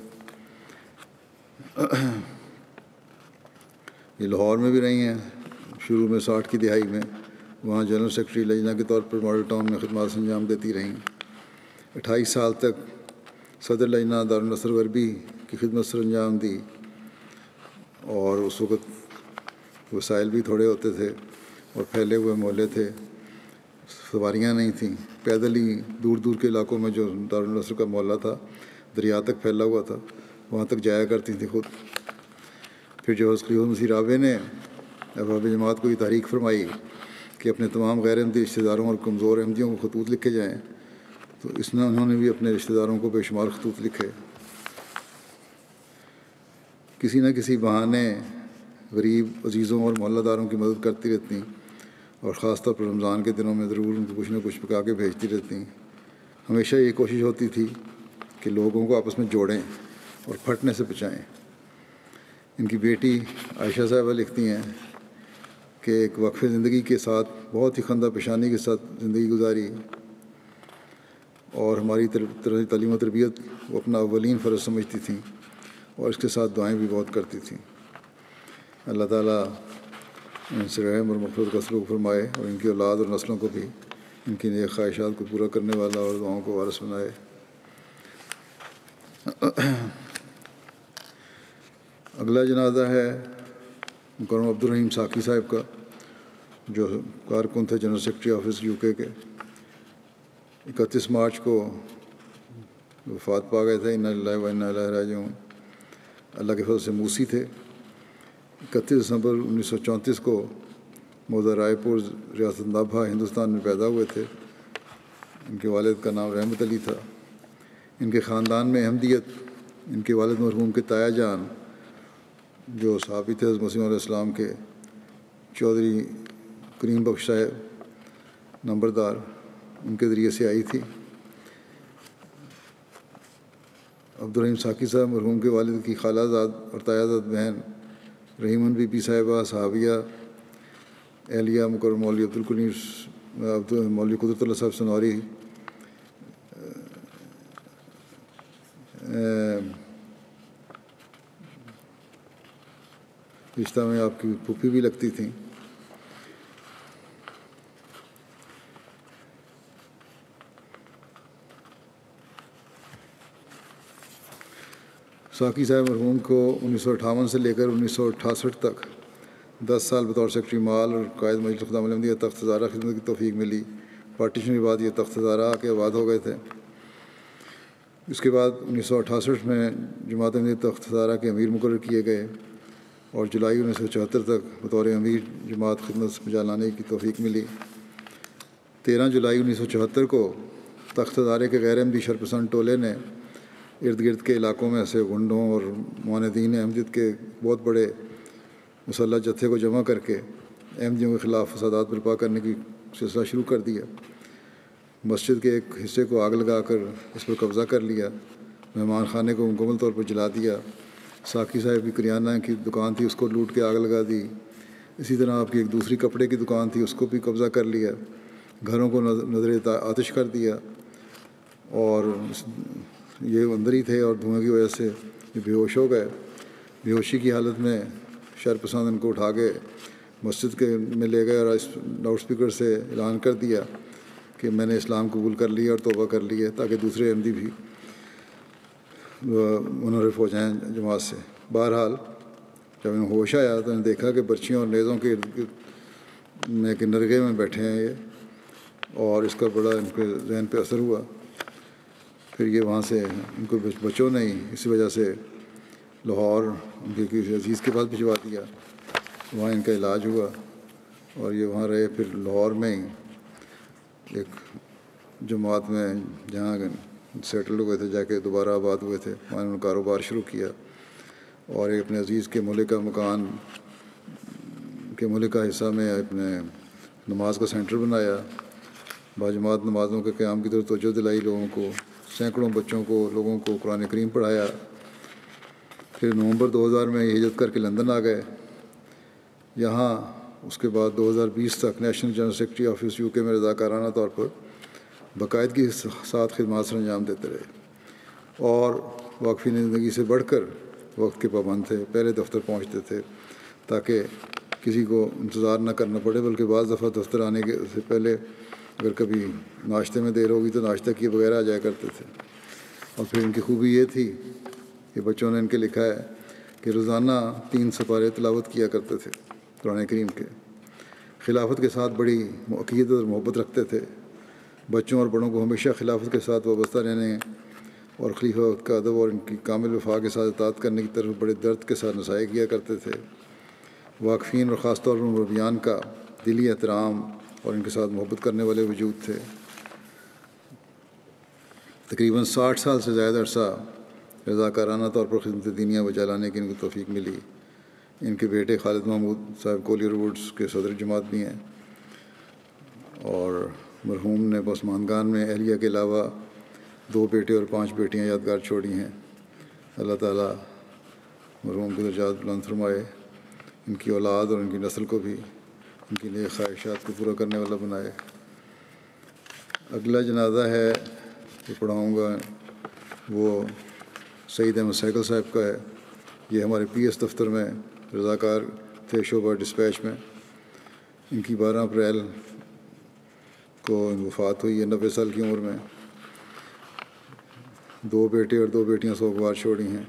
یہ لاہور میں بھی رہی ہیں، شروع میں 60 کی دہائی میں وہاں جنرل سیکرٹری لجنہ کے طور پر ماڈل ٹاؤن میں خدمات انجام دیتی رہیں۔ 28 سال تک صدر لجنہ دارالنصر غربی کی خدمت سر انجام دی، اور اس وقت وسائل بھی تھوڑے ہوتے تھے اور پھیلے ہوئے محلے تھے، سواریاں نہیں تھیں، پیدل ہی دور دور کے علاقوں میں جو دارالنصر کا محلہ تھا دریا تک پھیلا ہوا تھا، وہاں تک جایا کرتی تھیں خود۔ پھر جو خلیفہ مسیح رابع نے احباب جماعت کو یہ تحریک فرمائی کہ اپنے تمام غیر احمدی رشتہ داروں اور کمزور احمدیوں کو خطوط لکھے جائیں، تو اس میں انہوں نے بھی اپنے رشتہ داروں کو بے شمار خطوط لکھے۔ کسی نہ کسی بہانے غریب عزیزوں اور محلہ داروں کی مدد کرتی رہتی، اور خاص طور پر رمضان کے دنوں میں ضرور ان کو کچھ نہ کچھ پکا کے بھیجتی رہتی۔ ہمیشہ یہ کوشش ہوتی تھی کہ لوگوں کو آپس میں جوڑیں اور پھٹنے سے بچائیں۔ ان کی بیٹی عائشہ صاحبہ لکھتی ہیں کہ ایک وقف زندگی کے ساتھ بہت ہی خندہ پیشانی کے ساتھ زندگی گزاری، اور ہماری تعلیم و تربیت وہ اپنا اولین فرض سمجھتی تھیں، اور اس کے ساتھ دعائیں بھی بہت کرتی تھیں۔ اللہ تعالیٰ ان سے رحم اور مغفرت کا سلوک فرمائے، اور ان کی اولاد اور نسلوں کو بھی ان کی نیک خواہشات کو پورا کرنے والا اور دعاؤں کو وارث بنائے۔ اگلا جنازہ ہے مکرم عبدالرحیم ساقی صاحب کا، جو کارکن تھے جنرل سیکرٹری آفس UK کے۔ 31 مارچ کو وفات پا گئے تھے۔ انا للہ و انا الیہ راجعون۔ اللہ کے فضل سے موسی تھے۔ 31 دسمبر 1934 کو موضع رائے پور ریاست نابھا ہندوستان میں پیدا ہوئے تھے۔ ان کے والد کا نام رحمت علی تھا۔ ان کے خاندان میں احمدیت ان کے والد مرحوم کے تایا جان، جو صحابی تھے حضرت مسیح علیہ السلام کے، چودھری کریم بخش صاحب نمبردار، ان کے ذریعے سے آئی تھی۔ عبدالرحیم ساقی صاحب مرحوم کے والد کی خالہ زاد اور تایا زاد بہن رحیمن بی بی صاحبہ صحابیہ اہلیہ مکرم مولوی مولوی قدرت اللہ صاحب سنوری، رشتہ میں آپ کی پھوپھی بھی لگتی تھیں۔ ساقی صاحب مرحوم کو 1958 سے لے کر 1968 تک 10 سال بطور سیکرٹری مال اور قائد مجلس خدام الحمدیہ تخت ہزارہ خدمت کی توفیق ملی۔ پارٹیشن کے بعد یہ تخت ہزارہ آ کے آباد ہو گئے تھے۔ اس کے بعد 1968 میں جماعت احمدیہ تخت ہزارہ کے امیر مقرر کیے گئے، اور جولائی 1974 تک بطور امیر جماعت خدمت بجا لانے کی توفیق ملی۔ 13 جولائی 1974 کو تخت ہزارے کے غیر احمدی شرپسند ٹولے نے ارد گرد کے علاقوں میں سے گنڈوں اور معاندین احمدیت کے بہت بڑے مسلح جتھے کو جمع کر کے احمدیوں کے خلاف فسادات برپا کرنے کی سلسلہ شروع کر دیا. مسجد کے ایک حصے کو آگ لگا کر اس پر قبضہ کر لیا. مہمان خانے کو مکمل طور پر جلا دیا. ساقی صاحب کی کریانہ کی دکان تھی، اس کو لوٹ کے آگ لگا دی. اسی طرح آپ کی ایک دوسری کپڑے کی دکان تھی، اس کو بھی قبضہ کر لیا. گھروں کو نظر آتش کر دیا. اور یہ اندر ہی تھے اور دھوئیں کی وجہ سے یہ بے ہوش ہو گئے. بے ہوشی کی حالت میں شر پسند ان کو اٹھا کے مسجد کے میں لے گئے اور لاؤڈ اسپیکر سے اعلان کر دیا کہ میں نے اسلام قبول کر لیا اور توبہ کر لی ہے، تاکہ دوسرے احمدی بھی منحرف ہو جائیں جماعت سے. بہرحال جب انہیں ہوش آیا تو انہیں دیکھا کہ برچیوں اور نیزوں کے ارد گرد میں کہ نرگے میں بیٹھے ہیں یہ، اور اس کا بڑا ان کے ذہن پہ اثر ہوا. پھر یہ وہاں سے ان کو بچوں نہیں، اسی وجہ سے لاہور ان کے کسی عزیز کے پاس بھجوا دیا. وہاں ان کا علاج ہوا اور یہ وہاں رہے. پھر لاہور میں ہی ایک جماعت میں جہاں سیٹل ہوئے تھے، جا کے دوبارہ آباد ہوئے تھے، وہاں انہوں نے کاروبار شروع کیا اور ایک اپنے عزیز کے ملکہ مکان کے ملکہ حصہ میں اپنے نماز کا سینٹر بنایا. باجماعت نمازوں کے قیام کی طرف توجہ دلائی لوگوں کو. سینکڑوں بچوں کو، لوگوں کو قرآن کریم پڑھایا. پھر نومبر 2000 میں یہ ہجرت کر کے لندن آ گئے. یہاں اس کے بعد 2020 تک national general secretary office UK میں رضاکارانہ طور پر باقاعدگی کے ساتھ خدمات سر انجام دیتے رہے اور وقفی زندگی سے بڑھ کر وقت کے پابند تھے. پہلے دفتر پہنچتے تھے تاکہ کسی کو انتظار نہ کرنا پڑے، بلکہ بعض دفعہ دفتر آنے کے سے پہلے اگر کبھی ناشتے میں دیر ہوگی تو ناشتہ کیے بغیر آ جایا کرتے تھے. اور پھر ان کی خوبی یہ تھی کہ بچوں نے ان کے لکھا ہے کہ روزانہ 3 سپارے تلاوت کیا کرتے تھے قرآن کریم کے. خلافت کے ساتھ بڑی عقیدت اور محبت رکھتے تھے. بچوں اور بڑوں کو ہمیشہ خلافت کے ساتھ وابستہ رہنے اور خلیفہ وقت کا ادب اور ان کی کامل وفا کے ساتھ اطاعت کرنے کی طرف بڑے درد کے ساتھ نصائح کیا کرتے تھے. واقفین اور خاص طور پر مربیان کا دلی احترام اور ان کے ساتھ محبت کرنے والے وجود تھے. تقریباً 60 سال سے زیادہ عرصہ رضاکارانہ طور پر خدمت دینیہ بجا لانے کی ان کو توفیق ملی. ان کے بیٹے خالد محمود صاحب کولیئر ووڈز کے صدر جماعت بھی ہیں اور مرحوم نے پسماندگان میں اہلیہ کے علاوہ 2 بیٹے اور 5 بیٹیاں یادگار چھوڑی ہیں. اللہ تعالیٰ مرحوم کے درجات بلند فرمائے، ان کی اولاد اور ان کی نسل کو بھی ان کی نیک خواہشات کو پورا کرنے والا بنائے. اگلا جنازہ ہے جو پڑھاؤں گا وہ سعید احمد سیکل صاحب کا ہے. یہ ہمارے PS دفتر میں رضاکار تھے، شعبہ ڈسپیچ میں. ان کی 12 اپریل کو وفات ہوئی ہے 90 سال کی عمر میں. 2 بیٹے اور 2 بیٹیاں سوگوار چھوڑی ہیں.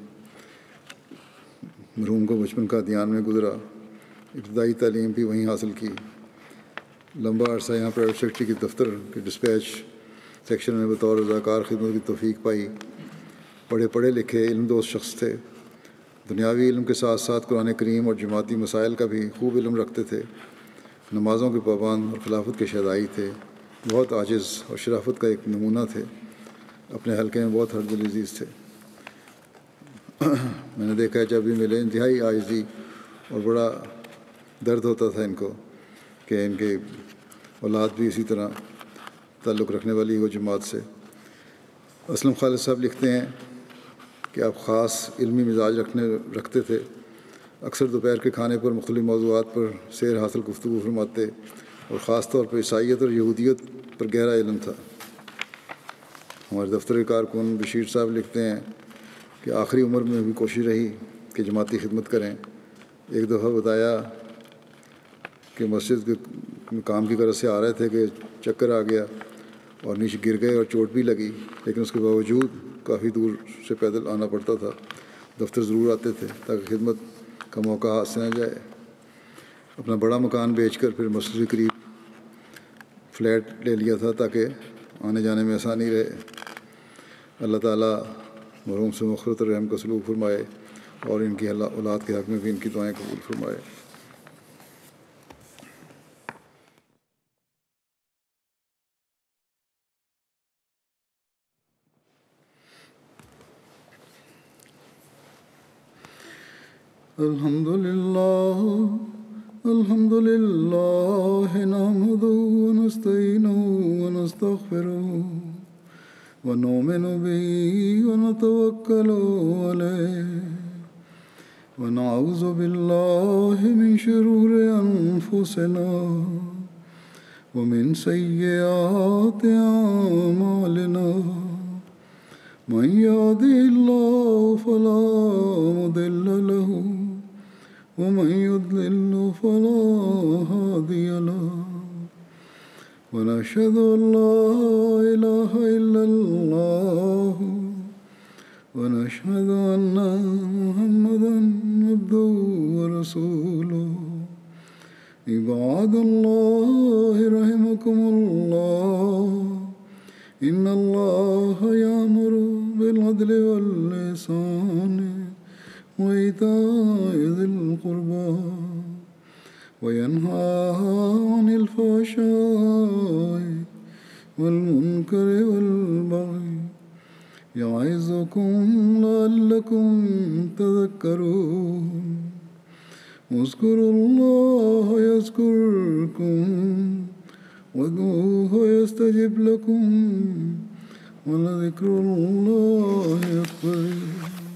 مرحوم کو بچپن کا قادیان میں گزرا. ابتدائی تعلیم بھی وہیں حاصل کی. لمبا عرصہ یہاں پرائیویٹ سیکرٹری کے دفتر کے ڈسپیچ سیکشن میں بطور رضاکار خدمت کی توفیق پائی. پڑھے لکھے علم دوست شخص تھے. دنیاوی علم کے ساتھ ساتھ قرآن کریم اور جماعتی مسائل کا بھی خوب علم رکھتے تھے. نمازوں کے پابند اور خلافت کے شہدائی تھے. بہت عاجز اور شرافت کا ایک نمونہ تھے. اپنے حلقے میں بہت ہر دل عزیز تھے. میں نے دیکھا ہے جب بھی ملے انتہائی عاجزی اور بڑا درد ہوتا تھا ان کو کہ ان کے اولاد بھی اسی طرح تعلق رکھنے والی ہو جماعت سے. اسلم خالد صاحب لکھتے ہیں کہ آپ خاص علمی مزاج رکھتے تھے. اکثر دوپہر کے کھانے پر مختلف موضوعات پر سیر حاصل گفتگو فرماتے اور خاص طور پر عیسائیت اور یہودیت پر گہرا علم تھا. ہمارے دفتر کارکن بشیر صاحب لکھتے ہیں کہ آخری عمر میں بھی کوشش رہی کہ جماعتی خدمت کریں. ایک دفعہ بتایا کہ مسجد کے کام کی غرض سے آ رہے تھے کہ چکر آ گیا اور نیچے گر گئے اور چوٹ بھی لگی، لیکن اس کے باوجود کافی دور سے پیدل آنا پڑتا تھا. دفتر ضرور آتے تھے تاکہ خدمت کا موقع ہاتھ سے نہ جائے. اپنا بڑا مکان بیچ کر پھر مسجد کے قریب فلیٹ لے لیا تھا تاکہ آنے جانے میں آسانی رہے. اللہ تعالیٰ مرحوم سے مغفرت اور رحم کا سلوک فرمائے اور ان کی اولاد کے حق میں بھی ان کی دعائیں قبول فرمائے. الحمد للہ الحمد لله نحمده ونستعينه ونستغفره ونؤمن به ونتوكل عليه ونعوذ بالله من شرور أنفسنا ومن سيئات أعمالنا من يهده الله فلا مضل له ومن يضلل فلا هادي له ونشهد أن لا إله إلا الله ونشهد أن محمدا عبده ورسوله عباد الله رحمكم الله إن الله يأمر بالعدل والإحسان وإيتاء ذي القربى وينهى عن الفحشاء والمنكر والبغي يعظكم لعلكم تذكرون اذكروا الله يذكركم وادعوه يستجب لكم ولذكر الله أكبر.